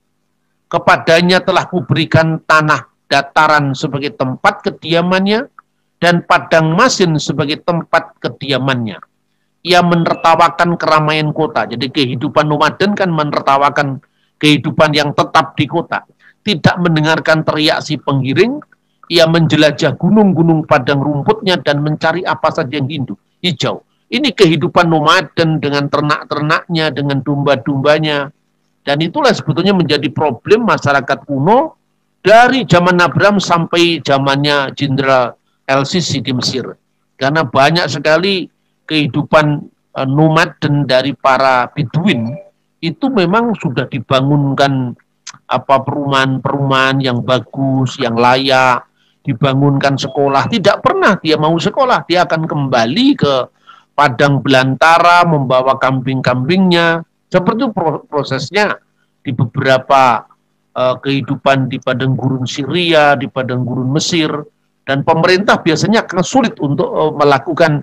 Kepadanya telah kuberikan tanah dataran sebagai tempat kediamannya, dan padang masin sebagai tempat kediamannya. Ia menertawakan keramaian kota. Jadi kehidupan nomaden kan menertawakan kehidupan yang tetap di kota. Tidak mendengarkan teriak si penggiring. Ia menjelajah gunung-gunung padang rumputnya dan mencari apa saja yang hindu, hijau. Ini kehidupan nomaden dengan ternak-ternaknya, dengan domba-dombanya. Dan itulah sebetulnya menjadi problem masyarakat kuno dari zaman Abraham sampai zamannya Jenderal El-Sisi di Mesir. Karena banyak sekali kehidupan uh, nomaden dari para Bedouin itu memang sudah dibangunkan apa perumahan-perumahan yang bagus, yang layak, dibangunkan sekolah. Tidak pernah dia mau sekolah, dia akan kembali ke padang belantara membawa kambing-kambingnya. Seperti itu prosesnya di beberapa uh, kehidupan di padang gurun Syria, di padang gurun Mesir, dan pemerintah biasanya akan sulit untuk uh, melakukan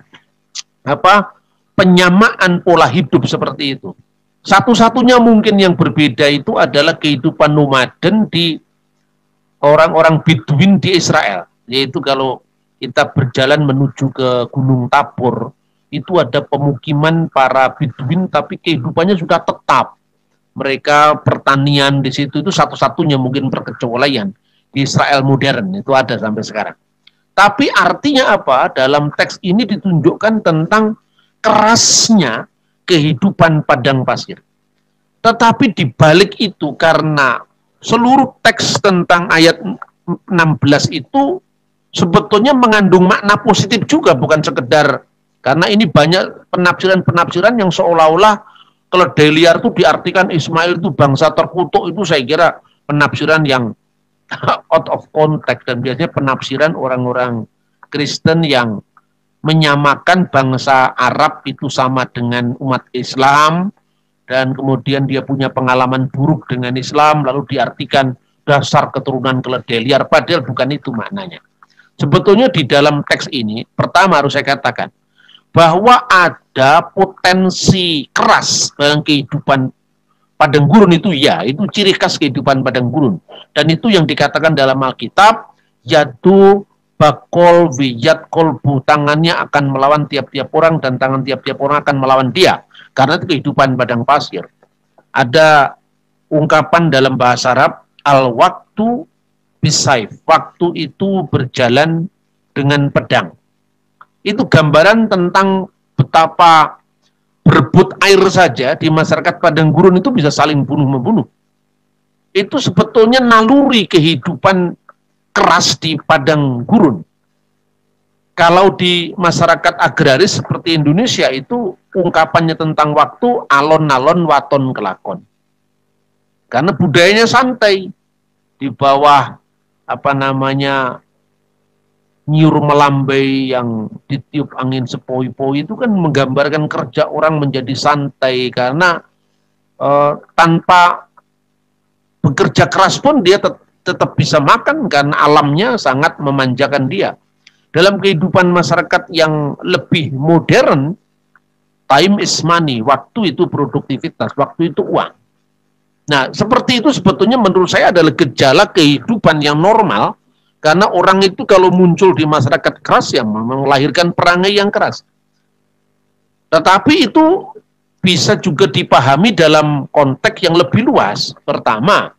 apa penyamaan pola hidup seperti itu. Satu-satunya mungkin yang berbeda itu adalah kehidupan nomaden di orang-orang Bedouin di Israel. Yaitu kalau kita berjalan menuju ke Gunung Tabor, itu ada pemukiman para Bedouin, tapi kehidupannya sudah tetap. Mereka pertanian di situ itu satu-satunya mungkin perkecualian di Israel modern, itu ada sampai sekarang. Tapi artinya apa? Dalam teks ini ditunjukkan tentang kerasnya kehidupan padang pasir. Tetapi di balik itu, karena seluruh teks tentang ayat enam belas itu sebetulnya mengandung makna positif juga, bukan sekedar. Karena ini banyak penafsiran-penafsiran yang seolah-olah keledai liar itu diartikan Ismail itu bangsa terkutuk. Itu saya kira penafsiran yang out of context, dan biasanya penafsiran orang-orang Kristen yang menyamakan bangsa Arab itu sama dengan umat Islam, dan kemudian dia punya pengalaman buruk dengan Islam, lalu diartikan dasar keturunan keledai liar, padahal bukan itu maknanya. Sebetulnya di dalam teks ini, pertama harus saya katakan, bahwa ada potensi keras dalam kehidupan padang gurun itu, ya, itu ciri khas kehidupan padang gurun. Dan itu yang dikatakan dalam Alkitab, yaitu bakol wiyat kolbu, tangannya akan melawan tiap-tiap orang dan tangan tiap-tiap orang akan melawan dia. Karena itu kehidupan padang pasir. Ada ungkapan dalam bahasa Arab, al-waktu bisaif, waktu itu berjalan dengan pedang. Itu gambaran tentang betapa berebut air saja di masyarakat padang gurun itu bisa saling bunuh-membunuh. itu sebetulnya naluri kehidupan keras di padang gurun. Kalau di masyarakat agraris seperti Indonesia itu ungkapannya tentang waktu alon-alon waton kelakon. Karena budayanya santai, di bawah apa namanya nyiur melambai yang ditiup angin sepoi-poi itu kan menggambarkan kerja orang menjadi santai karena eh, tanpa bekerja keras pun dia tet tetap bisa makan karena alamnya sangat memanjakan dia. Dalam kehidupan masyarakat yang lebih modern, time is money, waktu itu produktivitas, waktu itu uang. Nah, seperti itu sebetulnya menurut saya adalah gejala kehidupan yang normal, karena orang itu kalau muncul di masyarakat keras yang melahirkan perangai yang keras. Tetapi itu bisa juga dipahami dalam konteks yang lebih luas. Pertama,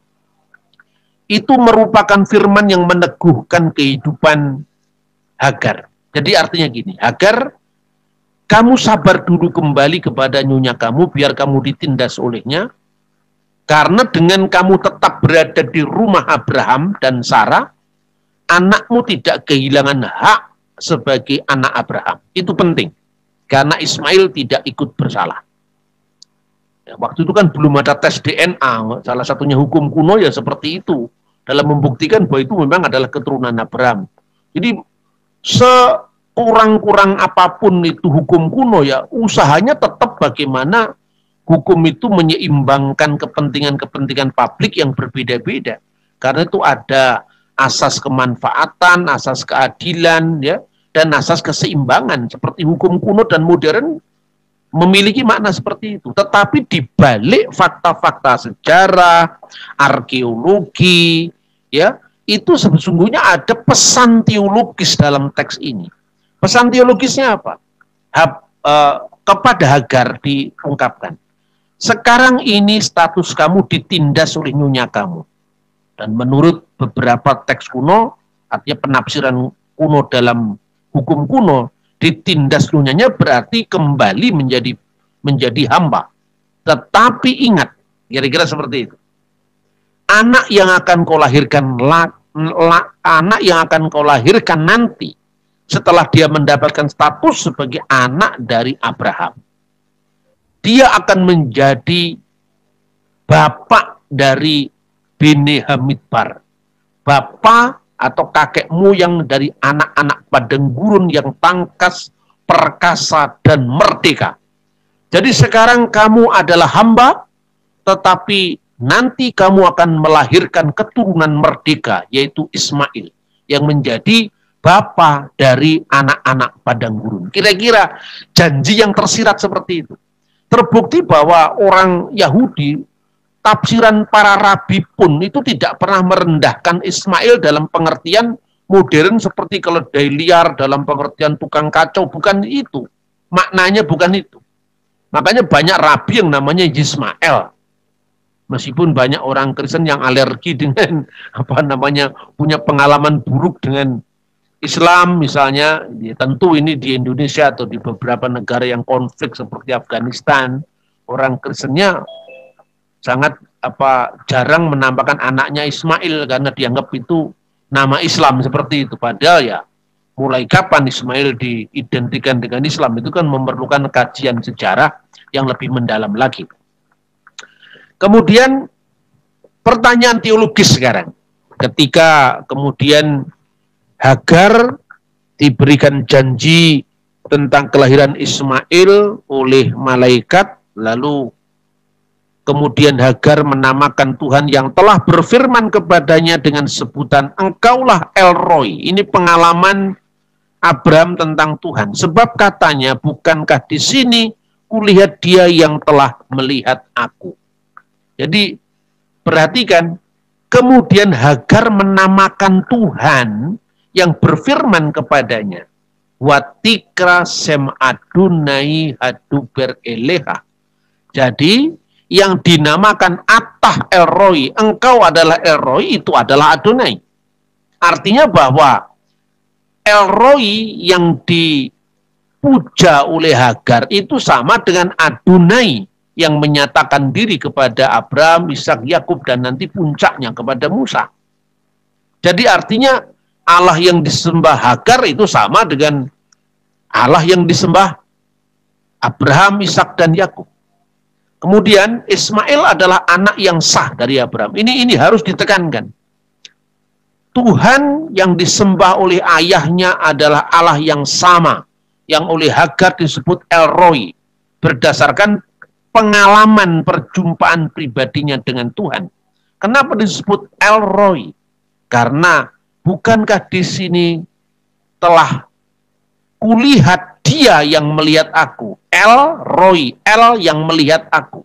itu merupakan firman yang meneguhkan kehidupan Hagar. Jadi artinya gini, Hagar, kamu sabar dulu kembali kepada nyonya kamu, biar kamu ditindas olehnya, karena dengan kamu tetap berada di rumah Abraham dan Sarah, anakmu tidak kehilangan hak sebagai anak Abraham. Itu penting, karena Ismail tidak ikut bersalah. Ya, waktu itu kan belum ada tes D N A, salah satunya hukum kuno ya seperti itu, dalam membuktikan bahwa itu memang adalah keturunan Abraham. Jadi sekurang-kurang apapun itu hukum kuno ya, usahanya tetap bagaimana hukum itu menyeimbangkan kepentingan-kepentingan publik yang berbeda-beda. Karena itu ada asas kemanfaatan, asas keadilan, ya, dan asas keseimbangan. Seperti hukum kuno dan modern memiliki makna seperti itu. Tetapi di balik fakta-fakta sejarah, arkeologi, ya, itu sesungguhnya ada pesan teologis dalam teks ini. Pesan teologisnya apa? Hab, eh, kepada Hagar diungkapkan, sekarang ini status kamu ditindas oleh nyonya kamu. Dan menurut beberapa teks kuno, artinya penafsiran kuno dalam hukum kuno, ditindas nyonyanya berarti kembali menjadi menjadi hamba. Tetapi ingat, kira-kira seperti itu. Anak yang akan kau lahirkan La, anak yang akan kau lahirkan nanti setelah dia mendapatkan status sebagai anak dari Abraham, dia akan menjadi bapak dari Bene Hamidbar, bapak atau kakekmu yang dari anak-anak padang gurun yang tangkas, perkasa, dan merdeka. Jadi sekarang kamu adalah hamba, tetapi nanti kamu akan melahirkan keturunan merdeka, yaitu Ismail, yang menjadi bapa dari anak-anak padang gurun. Kira-kira janji yang tersirat seperti itu. Terbukti bahwa orang Yahudi, tafsiran para rabi pun itu tidak pernah merendahkan Ismail dalam pengertian modern seperti keledai liar, dalam pengertian tukang kacau, bukan itu. Maknanya bukan itu. Makanya banyak rabi yang namanya Yismael. Meskipun banyak orang Kristen yang alergi dengan apa namanya punya pengalaman buruk dengan Islam misalnya, ya tentu ini di Indonesia atau di beberapa negara yang konflik seperti Afghanistan, orang Kristennya sangat apa jarang menampakkan anaknya Ismail karena dianggap itu nama Islam seperti itu. Padahal ya mulai kapan Ismail diidentikan dengan Islam itu kan memerlukan kajian sejarah yang lebih mendalam lagi. Kemudian pertanyaan teologis sekarang. Ketika kemudian Hagar diberikan janji tentang kelahiran Ismail oleh malaikat, lalu kemudian Hagar menamakan Tuhan yang telah berfirman kepadanya dengan sebutan Engkaulah El Roi. Ini pengalaman Abraham tentang Tuhan. Sebab katanya, bukankah di sini kulihat dia yang telah melihat aku. Jadi perhatikan, kemudian Hagar menamakan Tuhan yang berfirman kepadanya, Watikra sem Adonai haduber eleha. Jadi yang dinamakan Atah El Roi, engkau adalah El Roi, itu adalah Adonai. Artinya bahwa El Roi yang dipuja oleh Hagar itu sama dengan Adonai yang menyatakan diri kepada Abraham, Ishak, Yakub, dan nanti puncaknya kepada Musa. Jadi artinya Allah yang disembah Hagar itu sama dengan Allah yang disembah Abraham, Ishak, dan Yakub. Kemudian Ismail adalah anak yang sah dari Abraham. Ini ini harus ditekankan. Tuhan yang disembah oleh ayahnya adalah Allah yang sama, yang oleh Hagar disebut El Roi, berdasarkan pengalaman perjumpaan pribadinya dengan Tuhan. Kenapa disebut El Roi? Karena bukankah di sini telah kulihat dia yang melihat aku. El Roi, El yang melihat aku.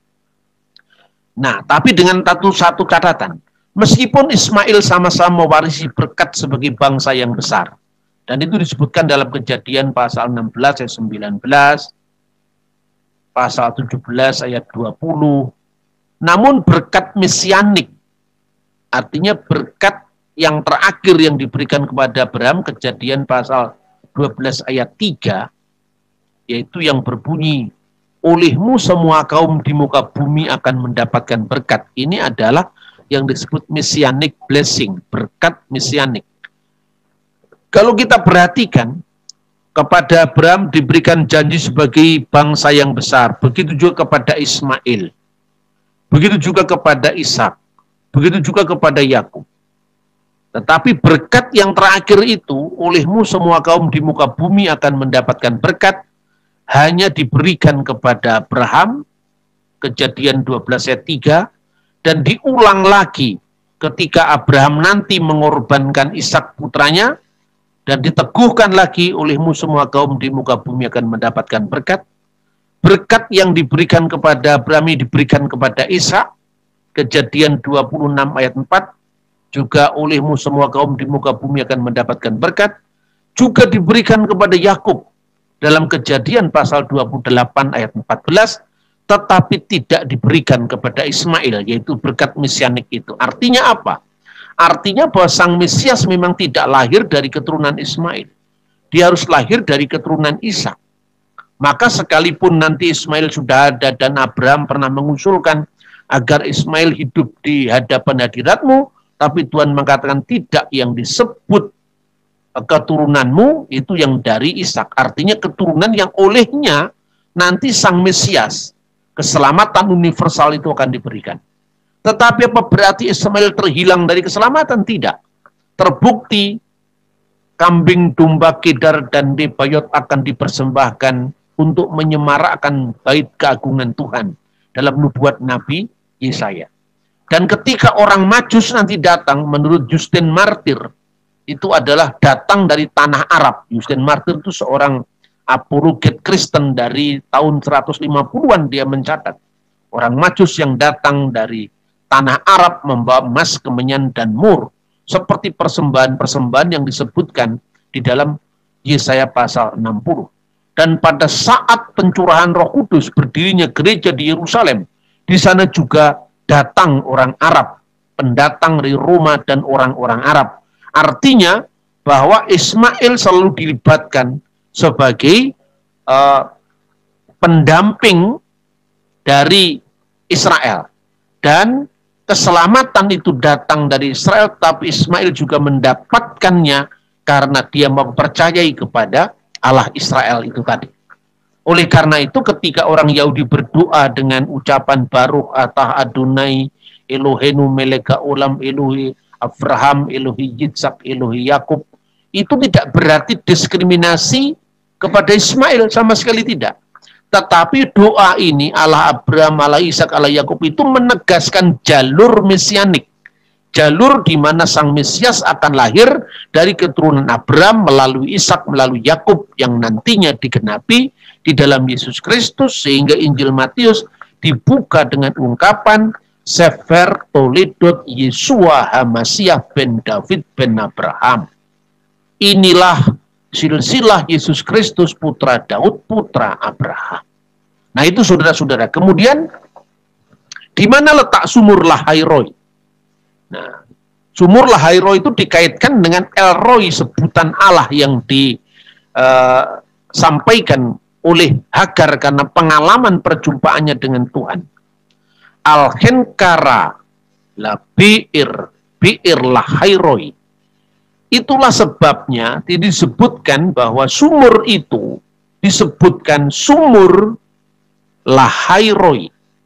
Nah, tapi dengan satu, satu catatan. Meskipun Ismail sama-sama mewarisi berkat sebagai bangsa yang besar. Dan itu disebutkan dalam Kejadian pasal enam belas ayat sembilan belas. Pasal tujuh belas ayat dua puluh. Namun berkat mesianik. Artinya berkat yang terakhir yang diberikan kepada Abraham, Kejadian pasal dua belas ayat tiga, yaitu yang berbunyi, olehmu semua kaum di muka bumi akan mendapatkan berkat. Ini adalah yang disebut messianic blessing, berkat messianic. Kalau kita perhatikan, kepada Abraham diberikan janji sebagai bangsa yang besar, begitu juga kepada Ismail, begitu juga kepada Ishak, begitu juga kepada Yakub. Tetapi berkat yang terakhir itu, olehmu semua kaum di muka bumi akan mendapatkan berkat, hanya diberikan kepada Abraham, Kejadian dua belas ayat tiga, dan diulang lagi ketika Abraham nanti mengorbankan Ishak putranya, dan diteguhkan lagi, olehmu semua kaum di muka bumi akan mendapatkan berkat. Berkat yang diberikan kepada Abraham diberikan kepada Ishak, Kejadian dua puluh enam ayat empat, juga olehmu semua kaum di muka bumi akan mendapatkan berkat, juga diberikan kepada Yakub dalam Kejadian pasal dua puluh delapan ayat empat belas, tetapi tidak diberikan kepada Ismail, yaitu berkat mesianik itu. Artinya apa? Artinya bahwa Sang Mesias memang tidak lahir dari keturunan Ismail. Dia harus lahir dari keturunan Ishak. Maka sekalipun nanti Ismail sudah ada dan Abraham pernah mengusulkan agar Ismail hidup di hadapan hadiratmu, tapi Tuhan mengatakan tidak, yang disebut keturunanmu itu yang dari Ishak. Artinya keturunan yang olehnya nanti Sang Mesias, keselamatan universal itu akan diberikan. Tetapi apa berarti Ismail terhilang dari keselamatan? Tidak. Terbukti kambing, domba, kedar, dan Nebayot akan dipersembahkan untuk menyemarakkan bait keagungan Tuhan dalam nubuat Nabi Yesaya. Dan ketika orang Majus nanti datang, menurut Justin Martyr, itu adalah datang dari tanah Arab. Justin Martyr itu seorang apologet Kristen dari tahun seratus lima puluhan, dia mencatat. Orang Majus yang datang dari tanah Arab membawa emas, kemenyan, dan mur. Seperti persembahan-persembahan yang disebutkan di dalam Yesaya pasal enam puluh. Dan pada saat pencurahan Roh Kudus, berdirinya gereja di Yerusalem, di sana juga datang orang Arab, pendatang dari Roma dan orang-orang Arab. Artinya bahwa Ismail selalu dilibatkan sebagai uh, pendamping dari Israel. Dan keselamatan itu datang dari Israel, tapi Ismail juga mendapatkannya karena dia mempercayai kepada Allah Israel itu tadi. Oleh karena itu ketika orang Yahudi berdoa dengan ucapan Baruch atah Adonai Elohenu melek haolam Elohi Abraham, Elohi Yitzhak, Elohi Yakub, itu tidak berarti diskriminasi kepada Ismail, sama sekali tidak. Tetapi doa ini Allah Abraham, Allah Ishak, Allah Yakub itu menegaskan jalur mesianik. Jalur di mana Sang Mesias akan lahir dari keturunan Abraham melalui Ishak, melalui Yakub, yang nantinya digenapi di dalam Yesus Kristus, sehingga Injil Matius dibuka dengan ungkapan Sefer Toledot Yesua Hamasiah ben David ben Abraham. Inilah silsilah Yesus Kristus putra Daud, putra Abraham. Nah itu saudara-saudara. Kemudian di mana letak sumur Lahairoi? Nah, sumur Lahairoi itu dikaitkan dengan El Roi, sebutan Allah yang disampaikan oleh Hagar karena pengalaman perjumpaannya dengan Tuhan. Al-Henkara la bi'ir, bi'ir lahairoi. Itulah sebabnya disebutkan bahwa sumur itu disebutkan sumur lahairoi.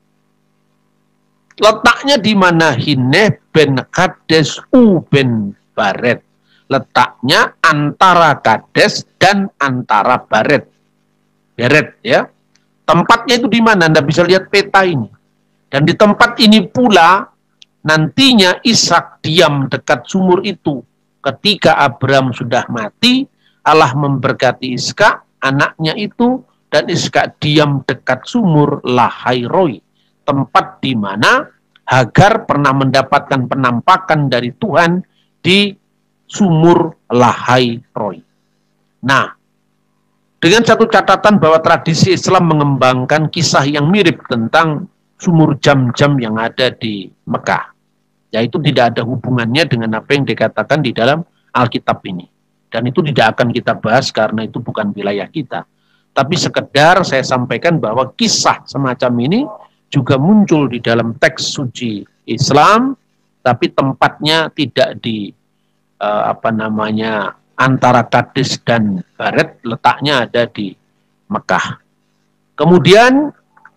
Letaknya di mana? Hineh ben Kades u ben Baret. Letaknya antara Kades dan antara Baret. Baret ya. Tempatnya itu di mana? Anda bisa lihat peta ini. Dan di tempat ini pula nantinya Ishak diam dekat sumur itu. Ketika Abraham sudah mati, Allah memberkati Ishak, anaknya itu, dan Ishak diam dekat sumur Lahairoi. Tempat di mana Hagar pernah mendapatkan penampakan dari Tuhan di sumur Lahairoi. Nah, dengan satu catatan bahwa tradisi Islam mengembangkan kisah yang mirip tentang sumur Jam-Jam yang ada di Mekah. Yaitu tidak ada hubungannya dengan apa yang dikatakan di dalam Alkitab ini. Dan itu tidak akan kita bahas karena itu bukan wilayah kita. Tapi sekedar saya sampaikan bahwa kisah semacam ini juga muncul di dalam teks suci Islam, tapi tempatnya tidak di uh, apa namanya antara Kades dan Baret, letaknya ada di Mekah. Kemudian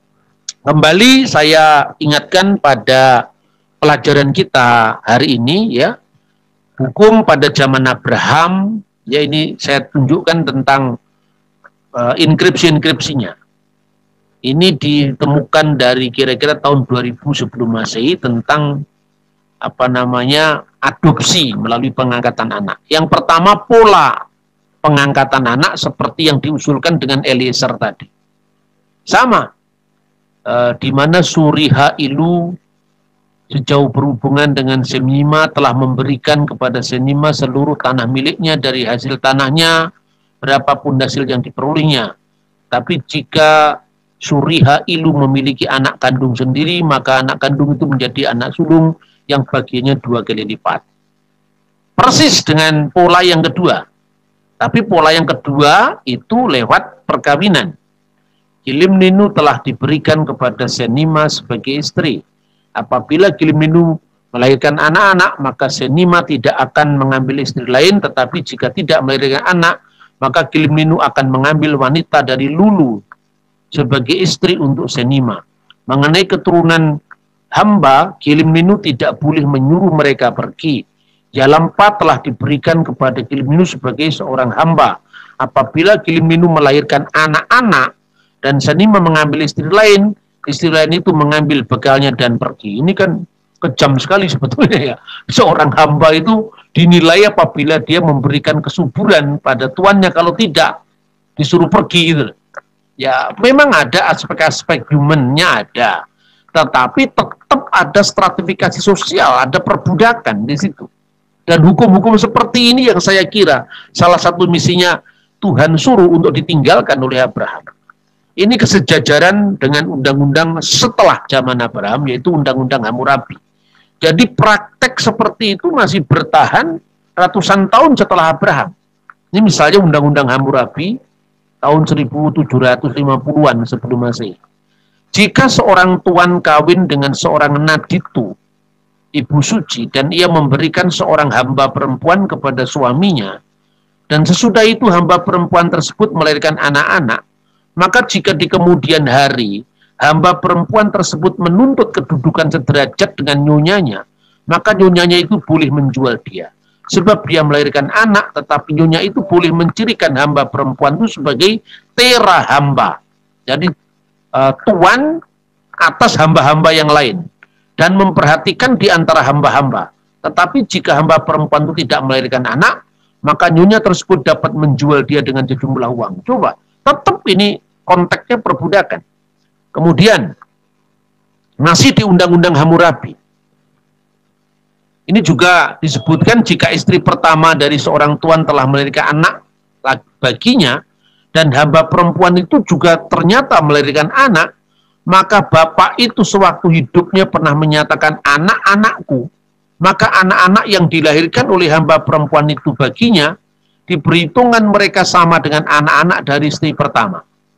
kembali saya ingatkan pada pelajaran kita hari ini ya, hukum pada zaman Abraham, ya ini saya tunjukkan tentang uh, inskripsi-inskripsinya. Ini ditemukan dari kira-kira tahun dua ribu sebelum Masehi tentang apa namanya adopsi melalui pengangkatan anak. Yang pertama pola pengangkatan anak seperti yang diusulkan dengan Eliezer tadi. Sama. Uh, di mana Suriha Ilu sejauh berhubungan dengan Senima telah memberikan kepada Senima seluruh tanah miliknya dari hasil tanahnya, berapapun hasil yang diperolehnya. Tapi jika Suriha Ilu memiliki anak kandung sendiri, maka anak kandung itu menjadi anak sulung yang bagiannya dua kali lipat. Persis dengan pola yang kedua. Tapi pola yang kedua itu lewat perkawinan. Kilimninu telah diberikan kepada Senima sebagai istri. Apabila Kilimninu melahirkan anak-anak, maka Senima tidak akan mengambil istri lain, tetapi jika tidak melahirkan anak, maka Kilimninu akan mengambil wanita dari Lulu sebagai istri untuk Senima. Mengenai keturunan hamba, Kilimninu tidak boleh menyuruh mereka pergi. Yalampa telah diberikan kepada Kilimninu sebagai seorang hamba. Apabila Kilimninu melahirkan anak-anak, dan Senima mengambil istri lain, istri lain itu mengambil bekalnya dan pergi. Ini kan kejam sekali sebetulnya ya. Seorang hamba itu dinilai apabila dia memberikan kesuburan pada tuannya, kalau tidak disuruh pergi gitu. Ya memang ada aspek-aspek humannya ada, tetapi tetap ada stratifikasi sosial, ada perbudakan di situ. Dan hukum-hukum seperti ini yang saya kira salah satu misinya Tuhan suruh untuk ditinggalkan oleh Abraham. Ini kesejajaran dengan undang-undang setelah zaman Abraham, yaitu undang-undang Hammurabi. Jadi praktek seperti itu masih bertahan ratusan tahun setelah Abraham. Ini misalnya undang-undang Hammurabi tahun seribu tujuh ratus lima puluhan sebelum Masehi. Jika seorang tuan kawin dengan seorang naditu, ibu suci, dan ia memberikan seorang hamba perempuan kepada suaminya, dan sesudah itu hamba perempuan tersebut melahirkan anak-anak, maka jika di kemudian hari hamba perempuan tersebut menuntut kedudukan sederajat dengan nyonyanya, maka nyonyanya itu boleh menjual dia. Sebab dia melahirkan anak, tetapi nyonya itu boleh mencirikan hamba perempuan itu sebagai tera hamba. Jadi uh, tuan atas hamba-hamba yang lain. Dan memperhatikan di antara hamba-hamba. Tetapi jika hamba perempuan itu tidak melahirkan anak, maka nyonya tersebut dapat menjual dia dengan sejumlah uang. Coba, tetap ini konteksnya perbudakan. Kemudian, masih di Undang-Undang Hammurabi. Ini juga disebutkan jika istri pertama dari seorang tuan telah melahirkan anak baginya, dan hamba perempuan itu juga ternyata melahirkan anak, maka bapak itu sewaktu hidupnya pernah menyatakan anak-anakku, maka anak-anak yang dilahirkan oleh hamba perempuan itu baginya, diperhitungkan mereka sama dengan anak-anak dari istri pertama.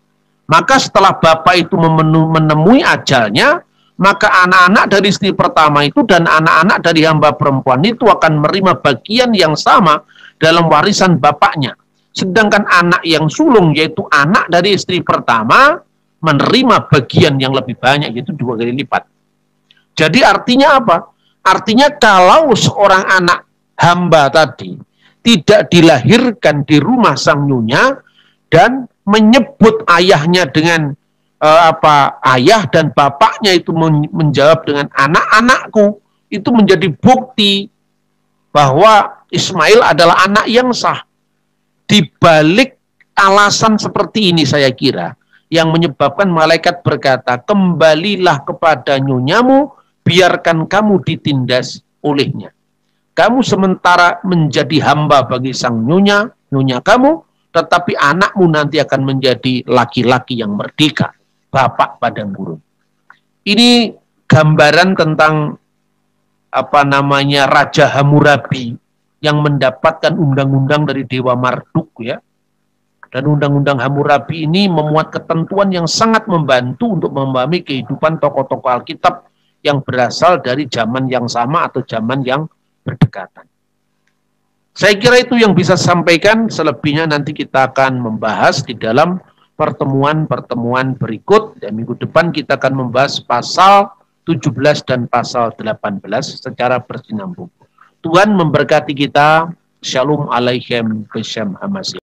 Maka setelah bapak itu menemui ajalnya, maka anak-anak dari istri pertama itu dan anak-anak dari hamba perempuan itu akan menerima bagian yang sama dalam warisan bapaknya. Sedangkan anak yang sulung, yaitu anak dari istri pertama, menerima bagian yang lebih banyak, yaitu dua kali lipat. Jadi artinya apa? Artinya kalau seorang anak hamba tadi tidak dilahirkan di rumah sang nyonya dan menyebut ayahnya dengan Uh, apa ayah dan bapaknya itu men menjawab dengan anak-anakku, itu menjadi bukti bahwa Ismail adalah anak yang sah. Di balik alasan seperti ini saya kira yang menyebabkan malaikat berkata, kembalilah kepada nyonyamu, biarkan kamu ditindas olehnya. Kamu sementara menjadi hamba bagi sang nyonya, nyonya kamu, tetapi anakmu nanti akan menjadi laki-laki yang merdeka. Bapak padang gurun. Ini gambaran tentang apa namanya Raja Hammurabi yang mendapatkan undang-undang dari Dewa Marduk ya. Dan undang-undang Hammurabi ini memuat ketentuan yang sangat membantu untuk memahami kehidupan tokoh-tokoh Alkitab yang berasal dari zaman yang sama atau zaman yang berdekatan. Saya kira itu yang bisa saya sampaikan, selebihnya nanti kita akan membahas di dalam pertemuan-pertemuan berikut, dan minggu depan kita akan membahas pasal tujuh belas dan pasal delapan belas secara bersinambung. Tuhan memberkati kita. Shalom alaikum.